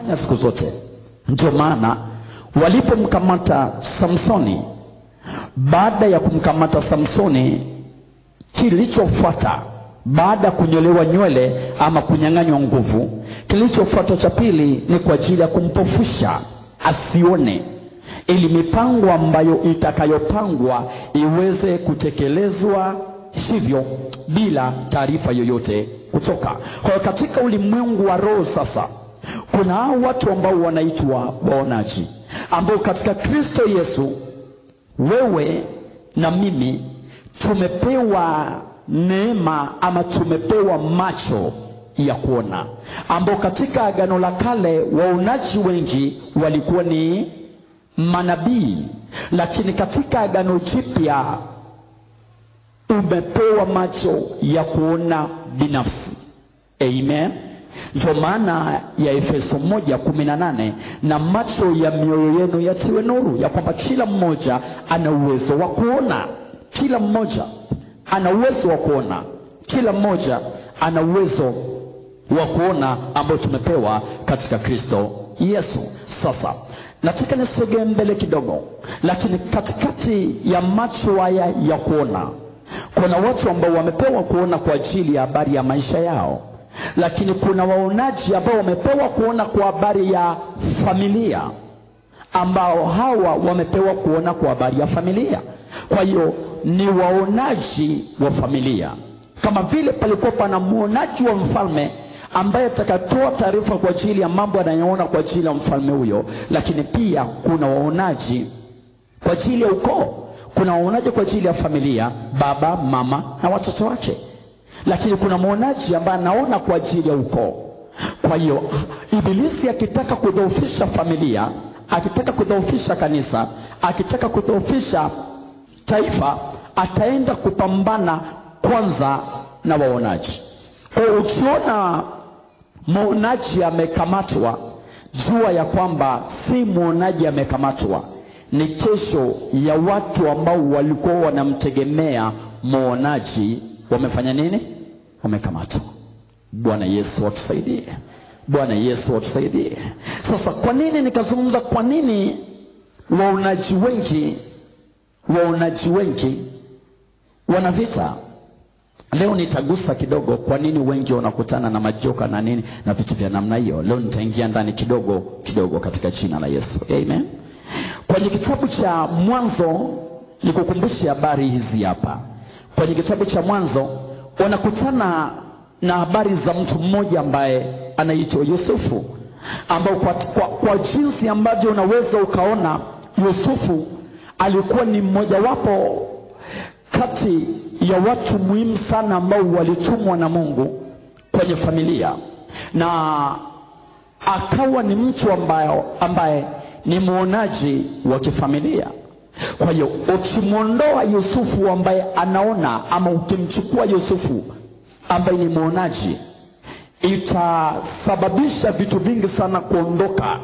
anafanya siku zote. Ndio maana walipomkamata Samsoni, baada ya kumkamata Samsoni, kilichofuata baada kunyolewa nywele ama kunyang'anywa nguvu, kilichofuata cha pili ni kwa ajili ya kumpofusha asione, ili mipango ambayo itakayopangwa iweze kutekelezwa hivyo bila taarifa yoyote kutoka. Kwa katika ulimwengu wa roho sasa, kuna watu ambao wanaitwa waonaji, ambao katika Kristo Yesu wewe na mimi tumepewa neema ama tumepewa macho ya kuona, ambao katika Agano la Kale waonaji wengi walikuwa ni manabii, lakini katika Agano Jipya umepewa macho ya kuona binafsi. Amen. Ndio maana ya Efeso 1:18, na macho ya mioyo yenu yatiwe nuru, ya kwamba kila mmoja ana uwezo wa kuona. Kila mmoja ana uwezo wa kuona. Kila mmoja ana uwezo wa kuona ambao tumepewa katika Kristo Yesu. Sasa nataka nisogee mbele kidogo, lakini katikati ya macho haya ya kuona, kuna watu ambao wamepewa kuona kwa ajili ya habari ya maisha yao, lakini kuna waonaji ambao wamepewa kuona kwa habari ya familia, ambao hawa wamepewa kuona kwa habari ya familia. Kwa hiyo ni waonaji wa familia. Kama vile palikuwa pana muonaji wa mfalme ambaye atakatoa taarifa kwa ajili ya mambo anayoona kwa ajili ya mfalme huyo, lakini pia kuna waonaji kwa ajili ya ukoo. Kuna waonaji kwa ajili ya familia, baba, mama na watoto wake, lakini kuna muonaji ambaye anaona kwa ajili ya ukoo. Kwa hiyo Ibilisi akitaka kudhoofisha familia, akitaka kudhoofisha kanisa, akitaka kudhoofisha taifa, ataenda kupambana kwanza na waonaji. Kwa ukiona muonaji amekamatwa, jua ya kwamba si muonaji amekamatwa, ni kesho ya watu ambao walikuwa wanamtegemea muonaji wamefanya nini? Wamekamatwa. Bwana Yesu atusaidie. Bwana Yesu atusaidie. Sasa kwa nini nikazungumza kwa nini waonaji wengi wana vita? Leo nitagusa kidogo kwa nini wengi wanakutana na majoka na nini na vitu vya namna hiyo. Leo nitaingia ndani kidogo katika jina la Yesu. Amen. Kwenye kitabu cha Mwanzo nikukumbushe habari hizi hapa. Kwenye kitabu cha Mwanzo wanakutana na habari za mtu mmoja ambaye anaitwa Yusufu, ambao kwa jinsi ambavyo unaweza ukaona Yusufu alikuwa ni mmoja wapo kati ya watu muhimu sana ambao walitumwa na Mungu kwenye familia, na akawa ni mtu ambaye ni muonaji wa kifamilia. Kwa hiyo ukimuondoa Yusufu ambaye anaona, ama ukimchukua Yusufu ambaye ni muonaji, itasababisha vitu vingi sana kuondoka.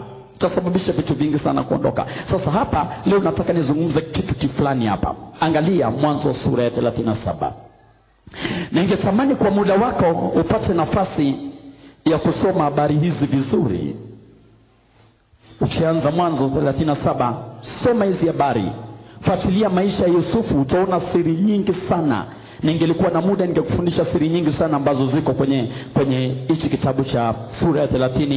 Sasa hapa leo nataka nizungumze kitu kifulani hapa. Angalia Mwanzo sura ya 37. Na ningetamani kwa muda wako upate nafasi ya kusoma habari hizi vizuri. Ukianza Mwanzo 37, soma hizi habari. Fuatilia maisha ya Yusufu, utaona siri nyingi sana. Ningelikuwa na muda ningekufundisha siri nyingi sana ambazo ziko kwenye hichi kitabu cha sura ya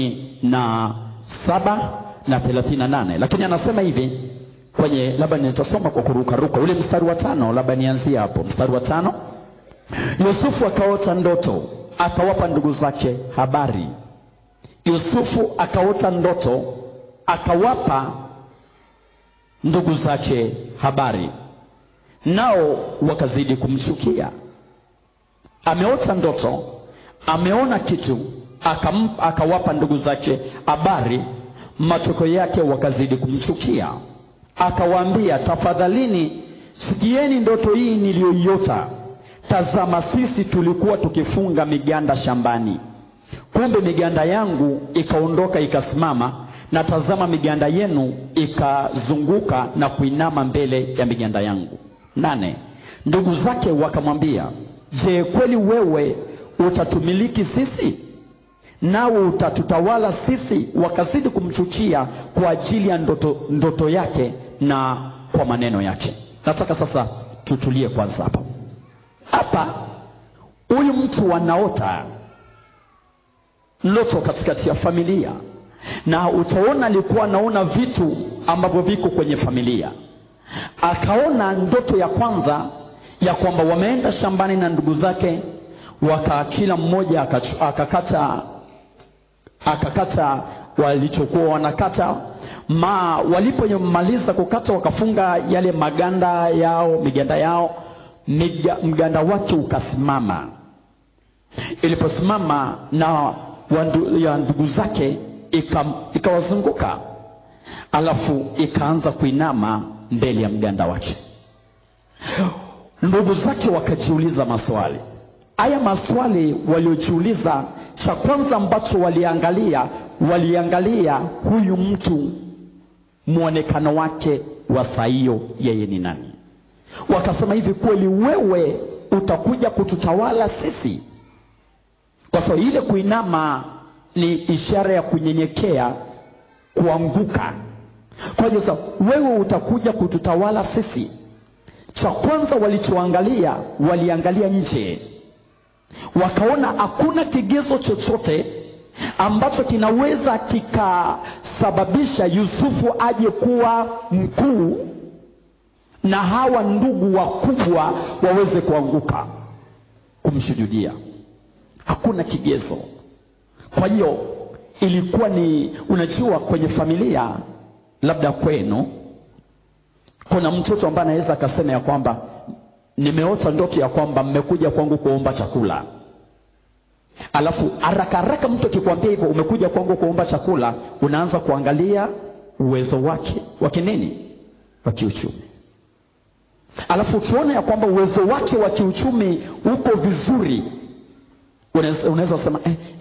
37 na 38. Lakini anasema hivi kwenye, labda nitasoma kwa kuruka ule mstari wa 5, labda nianzie hapo mstari wa 5. Yusufu akaota ndoto, akawapa ndugu zake habari. Yusufu akaota ndoto, akawapa ndugu zake habari, nao wakazidi kumchukia. Ameota ndoto, ameona kitu, akawapa ndugu zake habari, matokeo yake wakazidi kumchukia. Akawaambia, tafadhalini sikieni ndoto hii niliyoiota. Tazama, sisi tulikuwa tukifunga miganda shambani, kumbe miganda yangu ikaondoka ikasimama, na tazama miganda yenu ikazunguka na kuinama mbele ya miganda yangu. 8. Ndugu zake wakamwambia, je, kweli wewe utatumiliki sisi? nawe utatutawala sisi. Wakazidi kumchukia kwa ajili ya ndoto yake na kwa maneno yake. Nataka sasa tutulie kwanza hapa. Hapa huyu mtu anaota ndoto katikati ya familia, na utaona alikuwa anaona vitu ambavyo viko kwenye familia. Akaona ndoto ya kwanza ya kwamba wameenda shambani na ndugu zake, kila mmoja akakata walichokuwa wanakata. Walipomaliza kukata wakafunga yale miganda yao, mganda wake ukasimama. Iliposimama na ya ndugu zake ikawazunguka, alafu ikaanza kuinama mbele ya mganda wake. Ndugu zake wakajiuliza maswali. Haya maswali waliojiuliza, cha kwanza ambacho waliangalia huyu mtu, muonekano wake wa saa hiyo, yeye ni nani. Wakasema hivi, kweli wewe utakuja kututawala sisi? Kwa sababu ile kuinama ni ishara ya kunyenyekea, kuanguka. Kwa hiyo wewe utakuja kututawala sisi? Cha kwanza waliangalia nje. Wakaona hakuna kigezo chochote ambacho kinaweza kikasababisha Yusufu aje kuwa mkuu na hawa ndugu wakubwa waweze kuanguka kumshuhudia. Hakuna kigezo. Kwa hiyo ilikuwa ni, unajua kwenye familia labda kwenu kuna mtoto ambaye anaweza akasema ya kwamba nimeota ndoto ya kwamba mmekuja kwangu kuomba chakula. Alafu haraka mtu akikwambia hivyo, umekuja kwangu kuomba chakula, unaanza kuangalia uwezo wake wa kinini, wa kiuchumi. Alafu ukiona ya kwamba uwezo wake wa kiuchumi uko vizuri, unaweza sema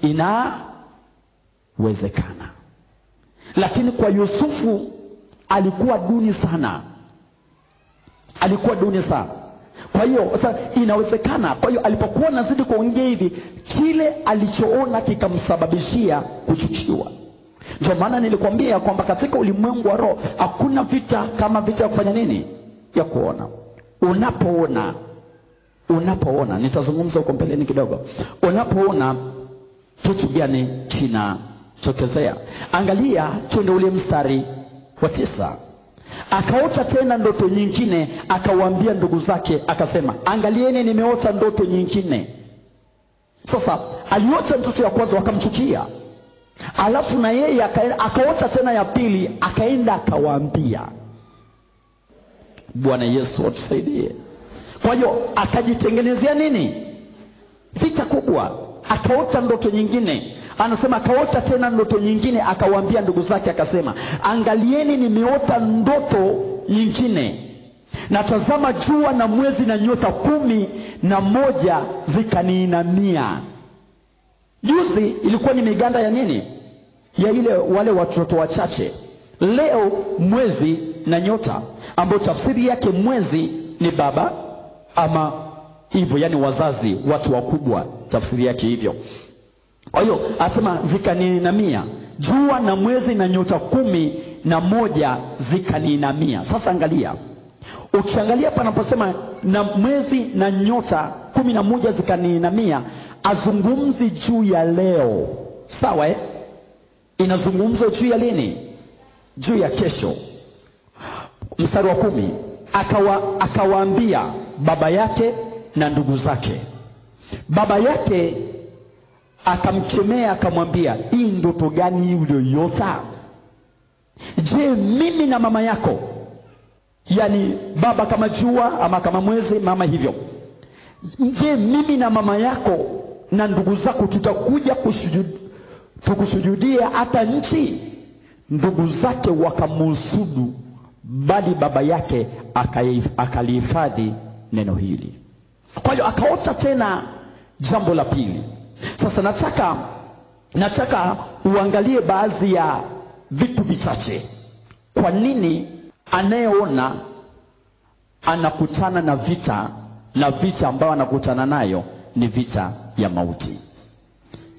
inawezekana. Lakini kwa Yusufu alikuwa duni sana. Kwa hiyo sasa inawezekana. Kwa hiyo alipokuwa nazidi kuongea hivi, kile alichoona kikamsababishia kuchukiwa. Ndio maana nilikwambia kwamba katika ulimwengu wa roho hakuna vita kama vita ya kufanya nini, ya kuona. Unapoona nitazungumza huko mbeleni kidogo. Unapoona kitu gani kinatokezea. Angalia, twende ule mstari wa 9. Akaota tena ndoto nyingine, akawaambia ndugu zake, akasema, angalieni nimeota ndoto nyingine. Sasa aliota ndoto ya kwanza, wakamchukia. Alafu na yeye akaota tena ya pili, akaenda akawaambia. Bwana Yesu atusaidie. Kwa hiyo akajitengenezea nini? Vita kubwa. Akaota ndoto nyingine. Anasema akaota tena ndoto nyingine, akawaambia ndugu zake, akasema, angalieni nimeota ndoto nyingine. Na tazama, jua na mwezi na nyota 11 zikaniinamia. Juzi ilikuwa ni miganda ya nini? Ya wale watoto wachache. Leo mwezi na nyota, ambao tafsiri yake mwezi ni baba ama hivyo, yani wazazi, watu wakubwa, tafsiri yake hivyo. Kwa hiyo asema zikaniinamia, jua na mwezi na nyota 11 zikaniinamia. Sasa angalia, ukiangalia panaposema na mwezi na nyota 11 zikaniinamia, azungumzi juu ya leo. Sawa inazungumzwa juu ya lini? Juu ya kesho. Mstari wa 10, akawaambia baba yake na ndugu zake. Baba yake akamkemea, akamwambia, hii ndoto gani uliyoiota? Je, mimi na mama yako, yani baba kama jua ama kama mwezi, mama hivyo, je, mimi na mama yako na ndugu zako tutakuja tukusujudia hata nchi? Ndugu zake wakamusudu, bali baba yake akalihifadhi neno hili. Kwa hiyo akaota tena jambo la pili. Sasa nataka uangalie baadhi ya vitu vichache. Kwa nini anayeona anakutana na vita, na vita ambayo anakutana nayo ni vita ya mauti?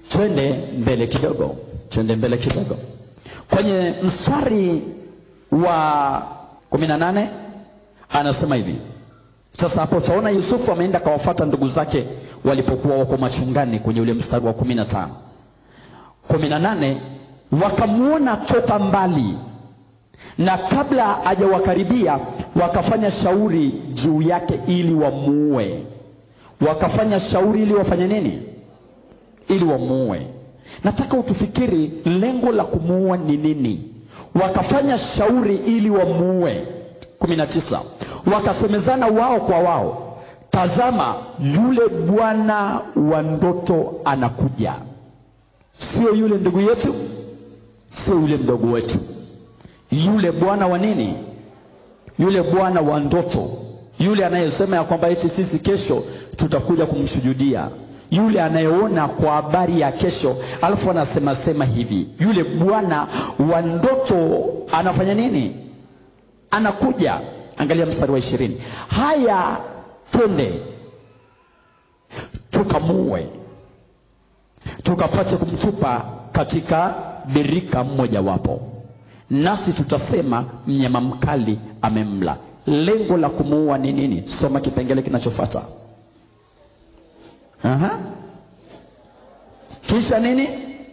Twende mbele kidogo. Kwenye mstari wa 18 anasema hivi. Sasa hapo utaona Yusufu ameenda kawafuata ndugu zake walipokuwa wako machungani, kwenye ule mstari wa 15. 18, wakamuona toka mbali, na kabla hajawakaribia wakafanya shauri juu yake ili wamuue. Wakafanya shauri ili wafanye nini? Ili wamuue. Nataka utufikiri lengo la kumuua ni nini. Wakafanya shauri ili wamuue. 19, wakasemezana wao kwa wao, tazama yule bwana wa ndoto anakuja. Sio yule ndugu yetu, sio yule mdogo wetu. Yule bwana wa nini? Yule bwana wa ndoto. Yule anayesema ya kwamba eti sisi kesho tutakuja kumsujudia. Yule anayeona kwa habari ya kesho, alafu anasema hivi. Yule bwana wa ndoto anafanya nini? Anakuja. Angalia mstari wa 20. Haya, twende tukamue, tukapate kumtupa katika birika mmoja wapo, nasi tutasema mnyama mkali amemla. Lengo la kumuua ni nini? Soma kipengele kinachofuata. Kisha nini?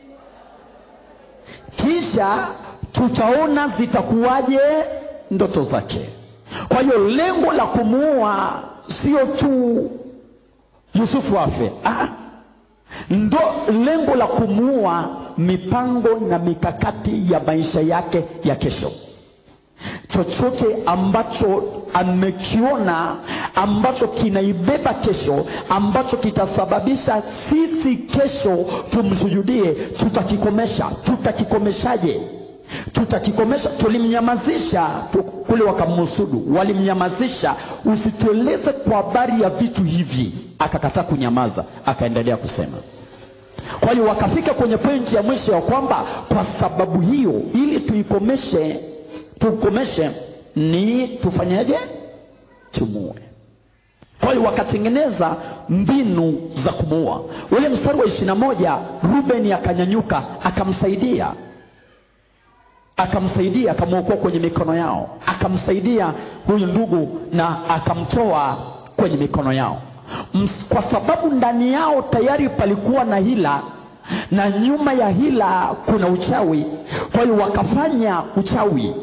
Kisha tutaona zitakuwaje ndoto zake. Kwa hiyo lengo la kumuua sio tu Yusufu afe. Ndo lengo la kumuua mipango na mikakati ya maisha yake ya kesho. Chochote ambacho amekiona, ambacho kinaibeba kesho, ambacho kitasababisha sisi kesho tumsujudie, tutakikomesha. Tutakikomeshaje? Tutakikomesha. Tulimnyamazisha kule, wakamhusudu, walimnyamazisha. Usitueleze kwa habari ya vitu hivi. Akakataa kunyamaza, akaendelea kusema. Kwa hiyo wakafika kwenye pointi ya mwisho ya kwamba kwa sababu hiyo, ili tukomeshe ni tufanyaje? Tumuue. Kwa hiyo wakatengeneza mbinu za kumuua. Ule mstari wa 21, Ruben akanyanyuka akamsaidia, akamuokoa kwenye mikono yao, akamsaidia huyu ndugu na akamtoa kwenye mikono yao. Kwa sababu ndani yao tayari palikuwa na hila, na nyuma ya hila kuna uchawi. Kwa hiyo wakafanya uchawi.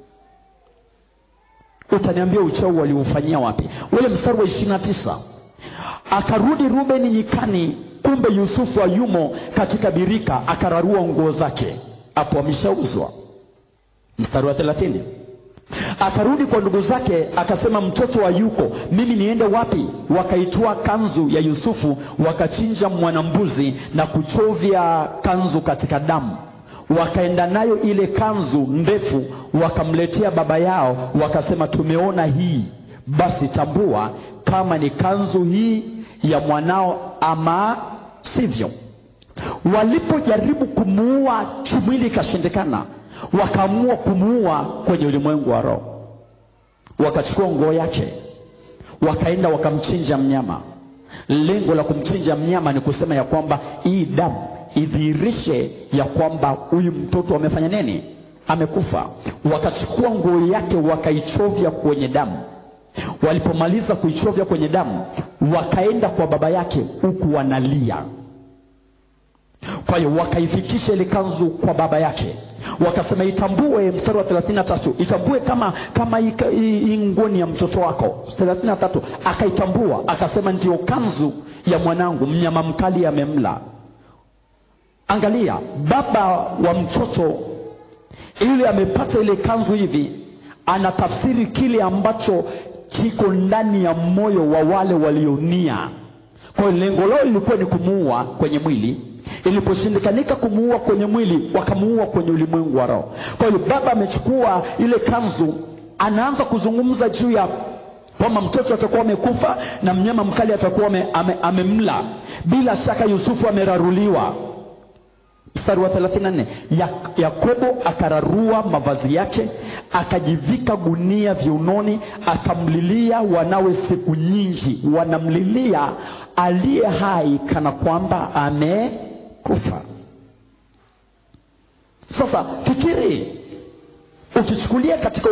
Utaniambia uchawi waliufanyia wapi? Ule mstari wa 29, akarudi Ruben nyikani, kumbe Yusufu ayumo katika birika, akararua nguo zake. Hapo ameshauzwa. Mstari wa 30, akarudi kwa ndugu zake akasema, mtoto wa yuko, mimi niende wapi? Wakaitoa kanzu ya Yusufu, wakachinja mwanambuzi na kuchovya kanzu katika damu. Wakaenda nayo ile kanzu ndefu, wakamletea baba yao, wakasema, tumeona hii, basi tambua kama ni kanzu hii ya mwanao ama sivyo. Walipojaribu kumuua kimwili ikashindikana, wakaamua kumuua kwenye ulimwengu wa roho. Wakachukua nguo yake, wakaenda wakamchinja mnyama. Lengo la kumchinja mnyama ni kusema ya kwamba hii damu idhihirishe ya kwamba huyu mtoto amefanya nini? Amekufa. Wakachukua nguo yake wakaichovya kwenye damu. Walipomaliza kuichovya kwenye damu, wakaenda kwa baba yake huku wanalia. Kwa hiyo wakaifikisha ile kanzu kwa baba yake. Wakasema, itambue, mstari wa 33, itambue kama hii nguo ni ya mtoto wako. 33, akaitambua, akasema, ndio kanzu ya mwanangu, mnyama mkali amemla. Angalia, baba wa mtoto ile amepata ile kanzu hivi, anatafsiri kile ambacho kiko ndani ya moyo wa wale walionia. Kwa hiyo lengo lao lilikuwa ni kumuua kwenye mwili. Iliposhindikanika kumuua kwenye mwili, wakamuua kwenye ulimwengu wa roho. Kwa hiyo baba amechukua ile kanzu, anaanza kuzungumza juu ya kwamba mtoto atakuwa amekufa na mnyama mkali atakuwa amemla. Bila shaka Yusufu ameraruliwa. Mstari wa 34, Yakobo akararua mavazi yake, akajivika gunia viunoni, akamlilia wanawe siku nyingi. Wanamlilia aliye hai kana kwamba amekufa. Sasa fikiri, ukichukulia katika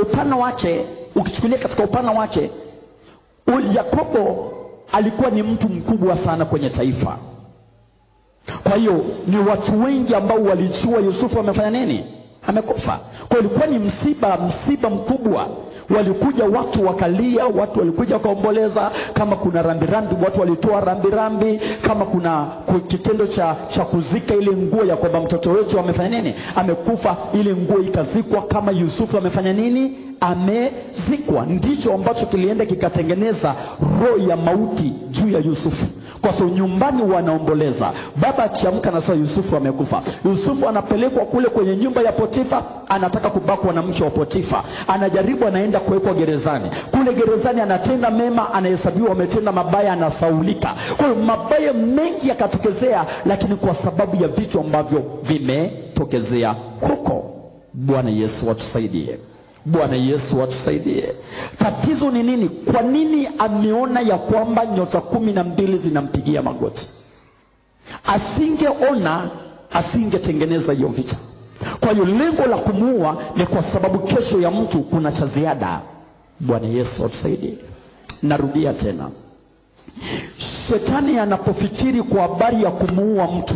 upana wake, Yakobo alikuwa ni mtu mkubwa sana kwenye taifa. Kwa hiyo ni watu wengi ambao walijua Yusufu amefanya nini? Amekufa. Kwa hiyo ilikuwa ni msiba mkubwa. Walikuja watu wakalia, watu walikuja wakaomboleza. Kama kuna rambirambi, watu walitoa rambirambi. Kama kuna kitendo cha kuzika ile nguo ya kwamba mtoto wetu amefanya nini? Amekufa, ile nguo ikazikwa kama Yusufu amefanya nini? Amezikwa. Ndicho ambacho kilienda kikatengeneza roho ya mauti juu ya Yusufu. Kwa sababu nyumbani wanaomboleza. Baba akiamka na sasa Yusufu amekufa. Yusufu anapelekwa kule kwenye nyumba ya Potifa, anataka kubakwa na mke wa Potifa. Anajaribu, anaenda kuwekwa gerezani. Kule gerezani anatenda mema, anahesabiwa ametenda mabaya, anasaulika. Kwa hiyo mabaya mengi yakatokezea, lakini kwa sababu ya vitu ambavyo vimetokezea huko. Bwana Yesu atusaidie. Bwana Yesu atusaidie. Tatizo ni nini? Kwa nini ameona ya kwamba nyota 12 zinampigia magoti? Asingeona, asingetengeneza hiyo vita. Kwa hiyo lengo la kumuua ni kwa sababu kesho ya mtu kuna cha ziada. Bwana Yesu atusaidie. Narudia tena. Shetani anapofikiri kwa habari ya kumuua mtu,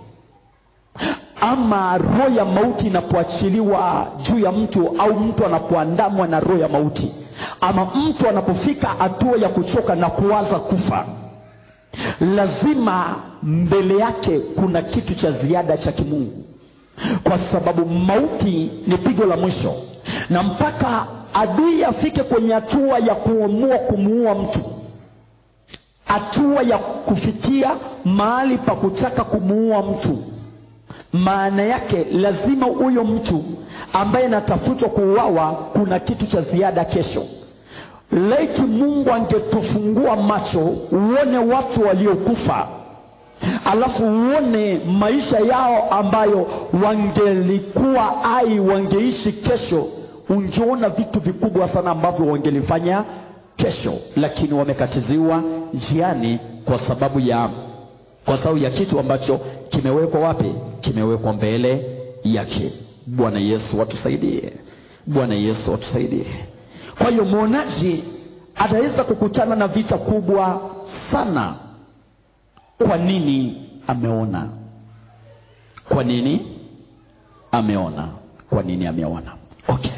ama roho ya mauti inapoachiliwa juu ya mtu, au mtu anapoandamwa na roho ya mauti, ama mtu anapofika hatua ya kuchoka na kuwaza kufa, lazima mbele yake kuna kitu cha ziada cha kimungu. Kwa sababu mauti ni pigo la mwisho, na mpaka adui afike kwenye hatua ya kuamua kumuua mtu, hatua ya kufikia mahali pa kutaka kumuua mtu, maana yake lazima huyo mtu ambaye anatafutwa kuuawa kuna kitu cha ziada kesho. Laiti Mungu angetufungua macho uone watu waliokufa, alafu uone maisha yao ambayo wangelikuwa hai, wangeishi kesho, ungeona vitu vikubwa sana ambavyo wangelifanya kesho, lakini wamekatiziwa njiani kwa sababu ya kitu ambacho kimewekwa wapi? Kimewekwa mbele yake. Bwana Yesu atusaidie. Bwana Yesu atusaidie. Kwa hiyo muonaji ataweza kukutana na vita kubwa sana. Kwa nini ameona? Kwa nini ameona? Kwa nini ameona? Okay.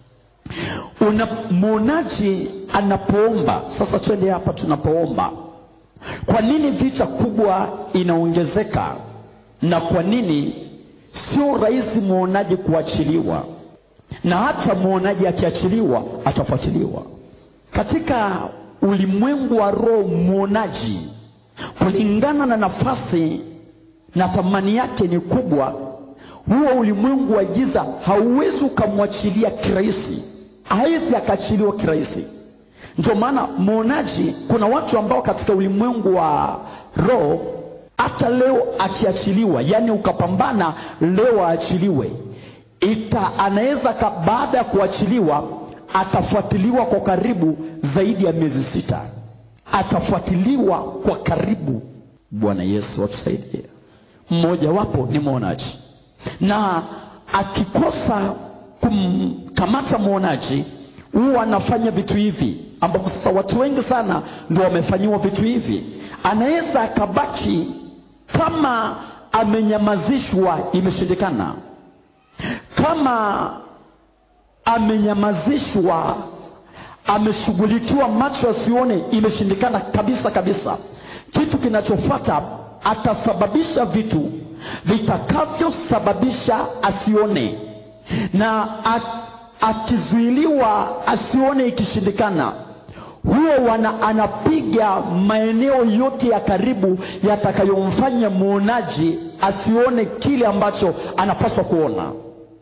Muonaji anapoomba. Sasa twende hapa tunapoomba. Kwa nini vita kubwa inaongezeka? Na kwa nini sio rahisi muonaji kuachiliwa? Na hata muonaji akiachiliwa atafuatiliwa. Katika ulimwengu wa roho, muonaji kulingana na nafasi na thamani yake ni kubwa. Huo ulimwengu wa giza hauwezi kumwachilia kirahisi. Haiwezi akachiliwa kirahisi. Ndio maana muonaji, kuna watu ambao katika ulimwengu wa roho hata leo akiachiliwa, yani ukapambana leo aachiliwe, anaweza baada ya kuachiliwa atafuatiliwa kwa karibu zaidi ya miezi 6. Atafuatiliwa kwa karibu. Bwana Yesu atusaidie. Mmoja wapo ni muonaji. Na akikosa kumkamata muonaji, huwa anafanya vitu hivi ambapo sasa watu wengi sana ndio wamefanyiwa vitu hivi. Anaweza akabaki kama amenyamazishwa, imeshindikana. Kama amenyamazishwa, ameshughulikiwa macho asione, imeshindikana kabisa. Kitu kinachofuata, atasababisha vitu vitakavyosababisha asione. Na akizuiliwa asione, ikishindikana, huo anapiga maeneo yote ya karibu yatakayomfanya muonaji asione kile ambacho anapaswa kuona.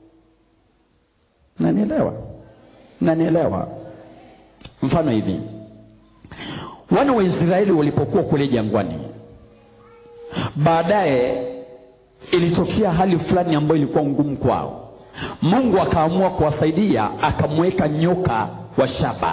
Nanielewa? Mfano hivi. Wana wa Israeli walipokuwa kule jangwani, baadaye ilitokea hali fulani ambayo ilikuwa ngumu kwao. Mungu akaamua kuwasaidia, akamweka nyoka wa shaba.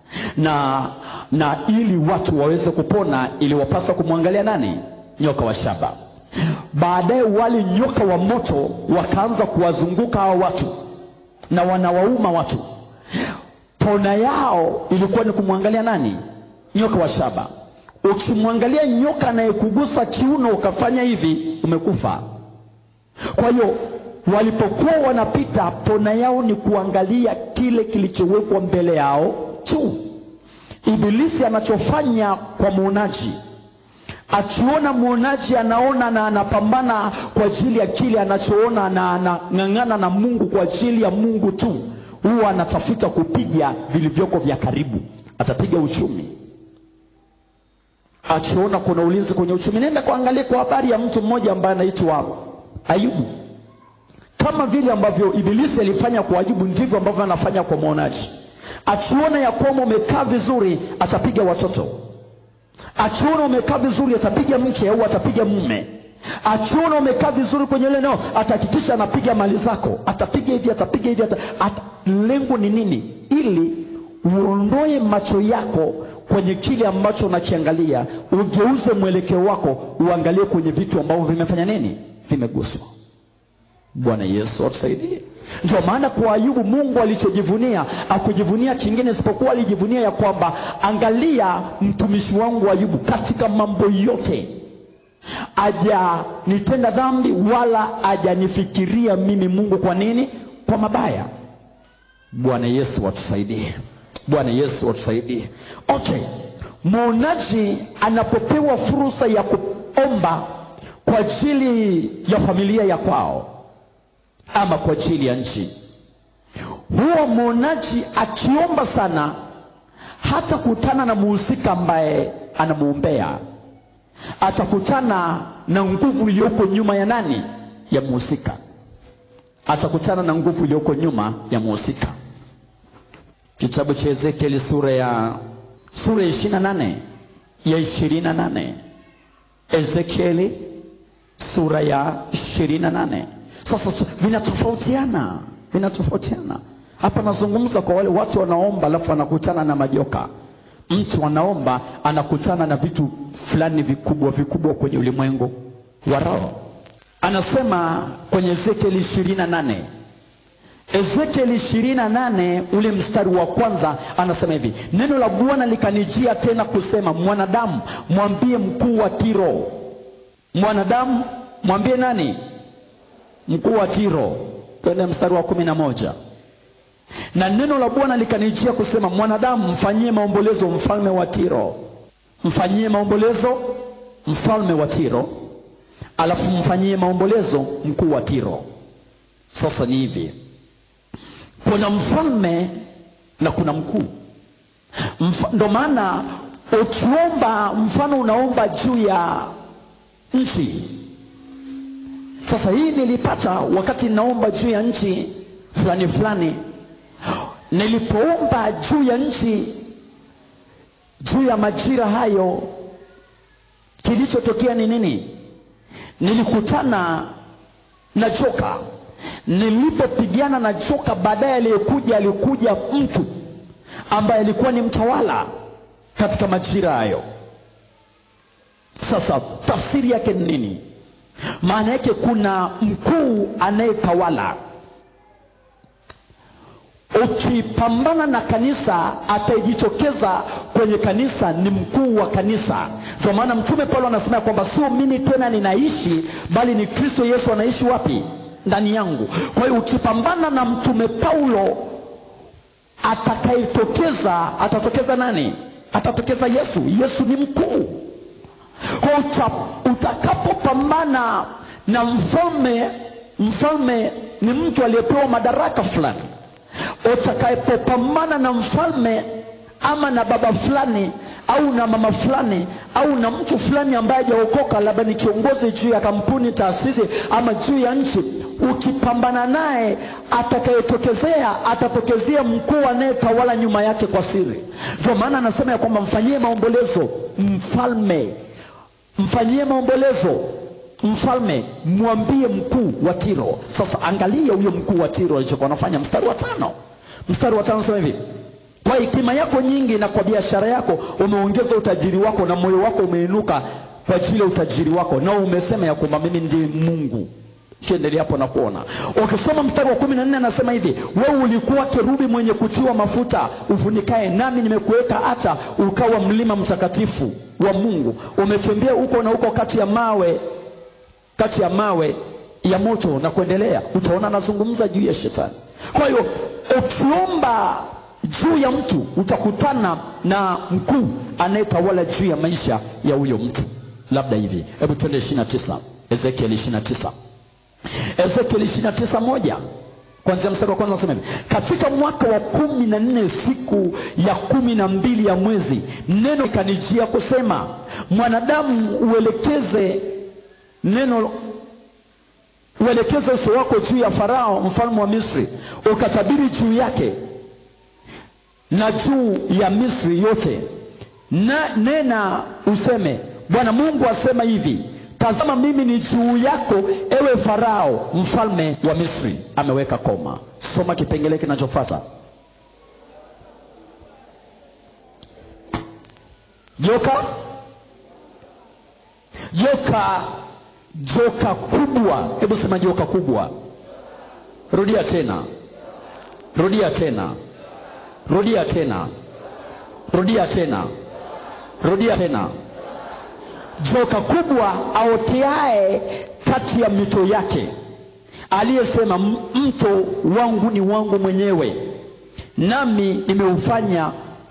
Na ili watu waweze kupona, ili wapasa kumwangalia nani? Nyoka wa shaba. Baadaye wale nyoka wa moto wakaanza kuwazunguka hao watu na wanawauma watu. Pona yao ilikuwa ni kumwangalia nani? Nyoka wa shaba. Ukimwangalia nyoka anayekugusa kiuno ukafanya hivi, umekufa. Kwa hiyo walipokuwa wanapita, pona yao ni kuangalia kile kilichowekwa mbele yao tu. Ibilisi anachofanya kwa muonaji, akiona muonaji anaona na anapambana kwa ajili ya kile anachoona na anang'ang'ana na Mungu kwa ajili ya Mungu tu, huwa anatafuta kupiga vilivyoko vya karibu. Atapiga uchumi. Akiona kuna ulinzi kwenye uchumi, nenda kuangalia kwa habari ya mtu mmoja ambaye anaitwa Ayubu. Kama vile ambavyo Ibilisi alifanya kwa Ayubu, ndivyo ambavyo anafanya kwa muonaji. Akiona ya kwamba umekaa vizuri, atapiga watoto. Akiona umekaa vizuri, atapiga mke au atapiga mume. Akiona umekaa vizuri kwenye ile nao, atahakikisha anapiga mali zako. Atapiga hivi, atapiga hivi, lengo ni nini? Ili uondoe macho yako kwenye kile ambacho unakiangalia, ugeuze mwelekeo wako uangalie kwenye vitu ambavyo vimefanya nini? Vimeguswa. Bwana Yesu atusaidie. Ndio maana kwa Ayubu Mungu alichojivunia, akujivunia kingine isipokuwa alijivunia ya kwamba, angalia mtumishi wangu Ayubu katika mambo yote hajanitenda dhambi wala hajanifikiria mimi Mungu kwa nini? Kwa mabaya. Bwana Yesu atusaidie. Bwana Yesu atusaidie. Okay. Muonaji anapopewa fursa ya kuomba kwa ajili ya familia ya kwao ama kwa ajili ya nchi, huo muonaji akiomba sana, hata kutana na muhusika ambaye anamuombea, atakutana na nguvu iliyoko nyuma ya nani? Ya muhusika. Atakutana na nguvu iliyoko nyuma ya muhusika. Kitabu cha Ezekieli sura ya 28. Ezekieli sura ya 28. Sasa vinatofautiana. Hapa nazungumza kwa wale watu wanaomba alafu wanakutana na majoka. Mtu anaomba anakutana na vitu fulani vikubwa kwenye ulimwengu wa roho. Anasema kwenye Ezekieli 28. Ezekieli 28 ule mstari wa kwanza anasema hivi: neno la Bwana likanijia tena kusema, mwanadamu, mwambie mkuu wa Tiro. Mwanadamu, mwambie nani? Mkuu wa Tiro. Twende mstari wa 11. Na neno la Bwana likanijia kusema, mwanadamu, mfanyie maombolezo mfalme wa Tiro. Mfanyie maombolezo mfalme wa Tiro, alafu mfanyie maombolezo mkuu wa Tiro. Sasa ni hivi, kuna mfalme na kuna mkuu. Ndio maana ukiomba, mfano unaomba juu ya nchi. Sasa hii nilipata wakati naomba juu ya nchi fulani. Nilipoomba juu ya nchi, juu ya majira hayo, kilichotokea ni nini? Nilikutana na joka. Nilipopigana na joka, baadaye alikuja mtu ambaye alikuwa ni mtawala katika majira hayo. Sasa tafsiri yake ni nini? Maana yake kuna mkuu anayetawala. Ukipambana na kanisa, atajitokeza kwenye kanisa ni mkuu wa kanisa. Kwa maana Mtume Paulo anasema kwamba sio mimi tena ninaishi, bali ni Kristo Yesu anaishi wapi? Ndani yangu. Kwa hiyo ukipambana na Mtume Paulo, atatokeza nani? Atatokeza Yesu. Yesu ni mkuu. Kwa utakapopambana na mfalme ni mtu aliyepewa madaraka fulani. Utakapopambana na mfalme ama na baba fulani au na mama fulani au na mtu fulani ambaye hajaokoka, labda ni kiongozi juu ya kampuni, taasisi ama juu ya nchi, ukipambana naye, atatokezea mkuu anayetawala nyuma yake kwa siri. Ndio maana anasema ya kwamba mfanyie maombolezo mfalme. Mfanyie maombolezo mfalme, mwambie mkuu wa Tiro. Sasa angalia huyo mkuu wa Tiro alichokuwa anafanya. Mstari wa 5 anasema hivi: kwa hekima yako nyingi na kwa biashara yako umeongeza utajiri wako, na moyo wako umeinuka kwa ajili ya utajiri wako, na umesema ya kwamba mimi ndiye Mungu. Kiendelea hapo na kuona. Ukisoma mstari wa 14 anasema hivi, wewe ulikuwa kerubi mwenye kutiwa mafuta ufunikae, nami nimekuweka hata ukawa mlima mtakatifu wa Mungu. Umetembea huko na huko kati ya mawe ya moto na kuendelea. Utaona anazungumza juu ya shetani. Kwa hiyo ukiomba juu ya mtu utakutana na mkuu anayetawala juu ya maisha ya huyo mtu. Labda hivi. Hebu twende 29. Ezekiel 29. Ezekiel 29:1. Kuanzia mstari wa kwanza nasema hivi, katika mwaka wa 14 siku ya 12 ya mwezi, neno kanijia kusema, mwanadamu uelekeze uso wako juu ya Farao mfalme wa Misri, ukatabiri juu yake na juu ya Misri yote. Na nena useme, Bwana Mungu asema hivi, tazama mimi ni juu yako ewe Farao mfalme wa Misri. Ameweka koma. Soma kipengele kinachofuata. Joka kubwa. Hebu sema joka kubwa. Rudia tena. Joka kubwa aoteae kati ya mito yake, aliyesema mto wangu ni wangu mwenyewe, nami nimeufanya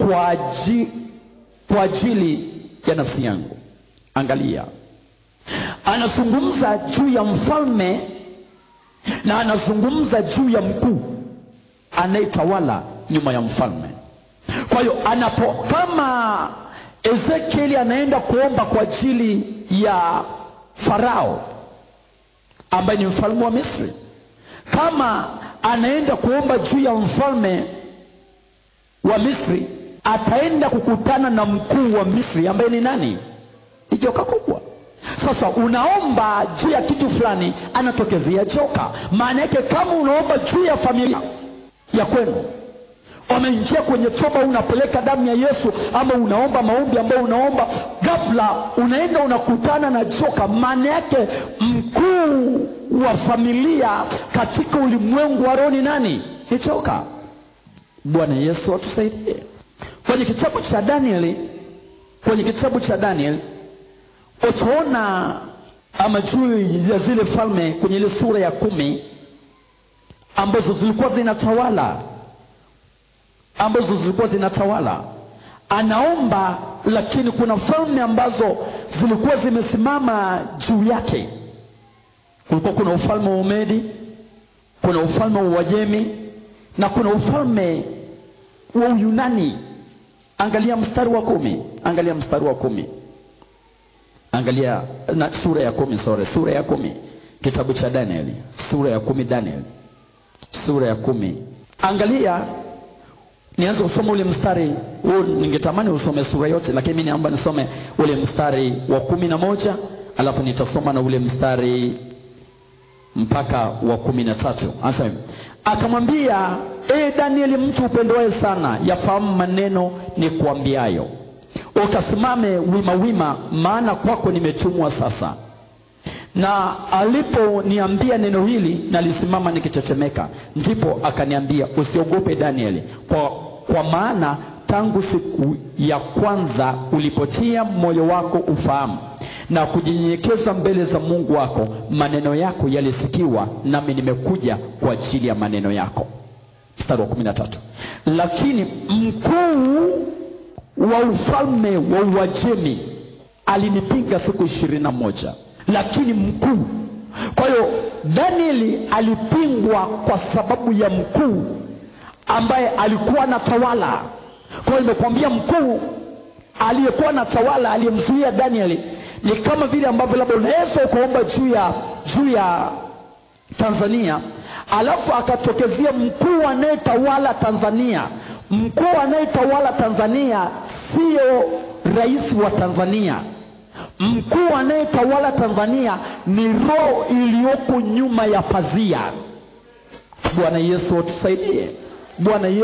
kwa ajili ya nafsi yangu. Angalia, anazungumza juu ya mfalme na anazungumza juu ya mkuu anayetawala nyuma ya mfalme. Kwa hiyo kama Ezekiel anaenda kuomba kwa ajili ya Farao ambaye ni mfalme wa Misri, kama anaenda kuomba juu ya mfalme wa Misri, ataenda kukutana na mkuu wa Misri ambaye ni nani? Ni joka kubwa. Sasa unaomba juu ya kitu fulani, anatokezea joka. Maana yake kama unaomba juu ya familia ya kwenu, umeingia kwenye toba, unapeleka damu ya Yesu, ama unaomba maombi ambayo unaomba, ghafla unaenda unakutana na joka. Maana yake mkuu wa familia katika ulimwengu wa roho ni nani? Ni joka. Bwana Yesu atusaidie. Kwenye kitabu cha Danieli utaona ama juu ya zile falme kwenye ile sura ya 10 ambazo zilikuwa zinatawala. Anaomba, lakini kuna falme ambazo zilikuwa zimesimama juu yake. Kulikuwa kuna ufalme wa Umedi, kuna ufalme wa Uajemi, na kuna ufalme wa Uyunani. Angalia mstari wa 10. Angalia na sura ya 10, kitabu cha Danieli, sura ya 10. Angalia, nianze kusoma ule mstari huo. Ningetamani usome sura yote, lakini mimi naomba nisome ule mstari wa 11, alafu nitasoma na ule mstari mpaka wa 13. Anasema, akamwambia, Danieli mtu upendwaye sana, yafahamu maneno ni kuambiayo, ukasimame wima, maana kwako nimetumwa sasa. Na aliponiambia neno hili, nalisimama nikitetemeka. Ndipo akaniambia, usiogope Danieli, kwa maana tangu siku ya kwanza ulipotia moyo wako ufahamu na kujinyenyekeza mbele za Mungu wako, maneno yako yalisikiwa, nami nimekuja kwa ajili ya maneno yako. Mstari wa 13. Lakini mkuu wa ufalme wa Uajemi alinipinga siku 21. Lakini mkuu. Kwa hiyo Danieli alipingwa kwa sababu ya mkuu ambaye alikuwa anatawala. Kwa hiyo nimekwambia mkuu aliyekuwa anatawala, aliyemzuia Danieli, ni kama vile ambavyo labda unaweza kuomba juu ya Tanzania, alafu akatokezea mkuu anayetawala Tanzania. Mkuu anayetawala Tanzania sio rais wa Tanzania. Mkuu anayetawala Tanzania ni roho iliyoko nyuma ya pazia. Bwana Yesu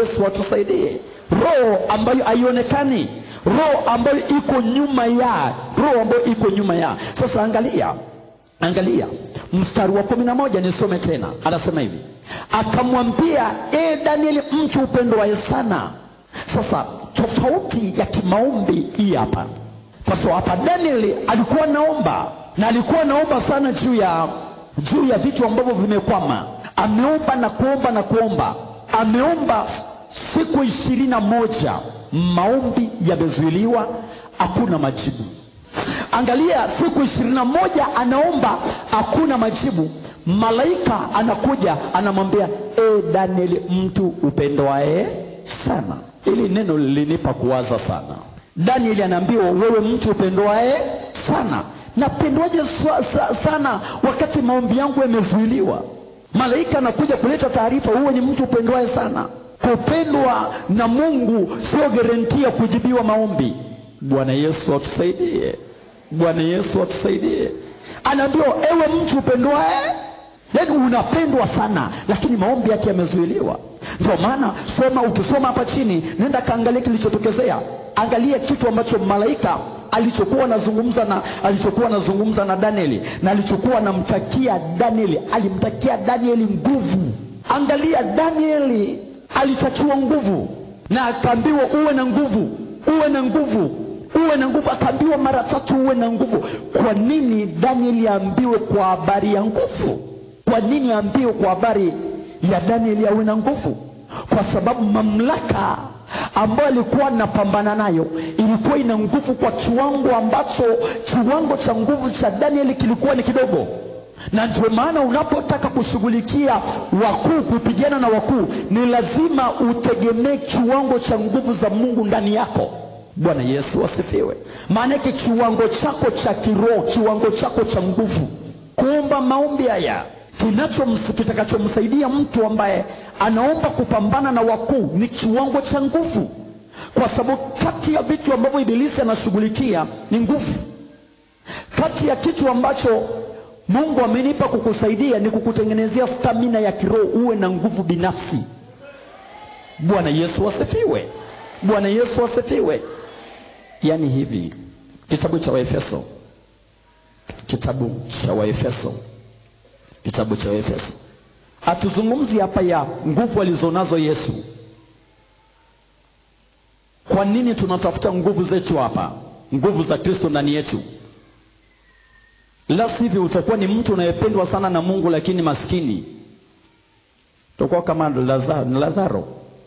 atusaidie. Roho ambayo haionekani, roho ambayo iko nyuma ya roho ambayo iko nyuma ya. Sasa angalia mstari wa 11, nisome tena. Anasema hivi, akamwambia, Danieli, mtu upendwaye sana. Sasa tofauti ya kimaombi hii hapa. Kwa sababu hapa Danieli alikuwa naomba, na alikuwa naomba sana juu ya vitu ambavyo vimekwama. Ameomba na kuomba. Ameomba siku 21, maombi yamezuiliwa, hakuna majibu. Angalia, siku 21 anaomba, hakuna majibu. Malaika anakuja anamwambia, Danieli, mtu upendwaye sana. Ili neno lilinipa kuwaza sana. Danieli anaambiwa, wewe mtu upendwaye sana. Napendwaje sana wakati maombi yangu yamezuiliwa? Malaika anakuja kuleta taarifa, wewe ni mtu upendwaye sana. Kupendwa na Mungu sio garantia kujibiwa maombi. Bwana Yesu atusaidie. Bwana Yesu atusaidie. Anaambiwa, ewe mtu upendwaye, yaani unapendwa sana, lakini maombi yake yamezuiliwa. Ndio maana ukisoma hapa chini, nenda kaangalia kilichotokezea. Angalia kitu ambacho malaika alichokuwa anazungumza na Danieli, na alichokuwa anamtakia Danieli. Alimtakia Danieli nguvu. Angalia, Danieli alitakiwa nguvu, na akaambiwa uwe na nguvu. Akaambiwa mara 3 uwe na nguvu. Kwa nini Danieli aambiwe kwa habari ya nguvu? Kwa nini aambiwe kwa habari ya Danieli awe na nguvu? Kwa sababu mamlaka ambayo alikuwa anapambana nayo ilikuwa ina nguvu kwa kiwango cha nguvu cha Danieli kilikuwa ni kidogo. Na ndio maana unapotaka kushughulikia wakuu, kupigana na wakuu, ni lazima utegemee kiwango cha nguvu za Mungu ndani yako. Bwana Yesu asifiwe. Maana yake kiwango chako cha kiroho, kiwango chako cha nguvu, kuomba maombi haya kitakachomsaidia mtu ambaye anaomba kupambana na wakuu ni kiwango cha nguvu. Kwa sababu kati ya vitu ambavyo ibilisi anashughulikia ni nguvu. Kati ya kitu ambacho Mungu amenipa kukusaidia ni kukutengenezea stamina ya kiroho, uwe na nguvu binafsi. Bwana Yesu asifiwe. Bwana Yesu asifiwe. Yaani hivi, kitabu cha Waefeso. Hatuzungumzi hapa ya nguvu alizonazo Yesu. Kwa nini tunatafuta nguvu zetu hapa? Nguvu za Kristo ndani yetu. La sivyo utakuwa ni mtu unayependwa sana na Mungu lakini maskini. Utakuwa kama Lazaro.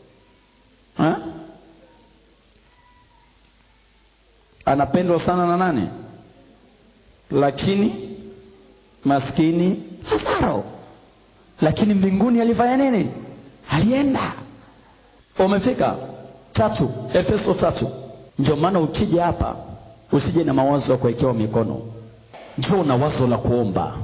Anapendwa sana na nani? Lakini maskini Lazaro. Lakini mbinguni alifanya nini? Alienda. Umefika? 3, Efeso 3. Ndio maana ukija hapa usije na mawazo ya kuwekewa mikono. Njoo na wazo la kuomba.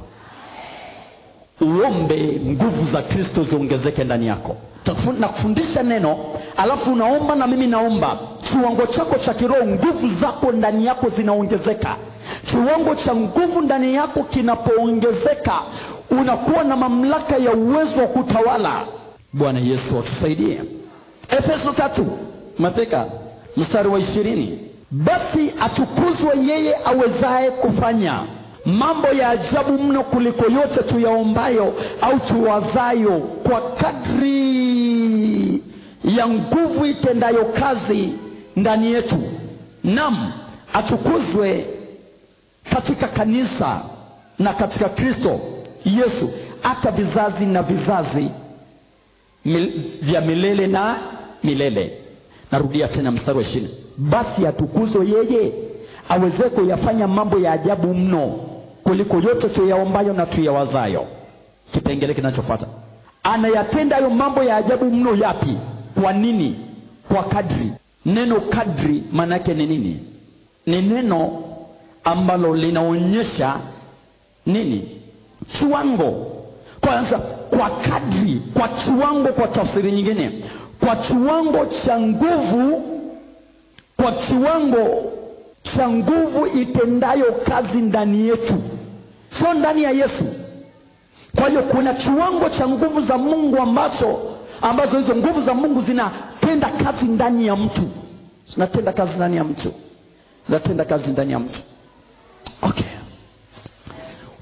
Uombe nguvu za Kristo ziongezeke ndani yako. Nakufundisha neno, alafu unaomba na mimi naomba. Kiwango chako cha kiroho, nguvu zako ndani yako zinaongezeka. Kiwango cha nguvu ndani yako kinapoongezeka, unakuwa na mamlaka ya uwezo wa kutawala. Bwana Yesu atusaidie. Efeso 3, mateka mstari wa 20. Basi atukuzwe yeye awezaye kufanya mambo ya ajabu mno kuliko yote tuyaombayo au tuwazayo, kwa kadri ya nguvu itendayo kazi ndani yetu. Naam, atukuzwe katika kanisa na katika Kristo Yesu hata vizazi na vizazi vya milele na milele. Narudia tena mstari wa 20. Basi atukuzwe yeye aweze kuyafanya mambo ya ajabu mno kuliko yote tuyaombayo na tuyawazayo. Kipengele kinachofuata, anayatenda hayo mambo ya ajabu mno. Yapi? Kwa nini? Kwa kadri. Neno kadri maana yake ni nini? Ni neno ambalo linaonyesha nini? Kiwango. Kwanza, kwa kadri, kwa kiwango. Kwa tafsiri nyingine, kwa kiwango cha nguvu, kwa kiwango cha nguvu itendayo kazi ndani yetu, sio ndani ya Yesu. Kwa hiyo kuna kiwango cha nguvu za Mungu ambazo hizo nguvu za Mungu zinatenda kazi ndani ya mtu. Zinatenda kazi ndani ya mtu.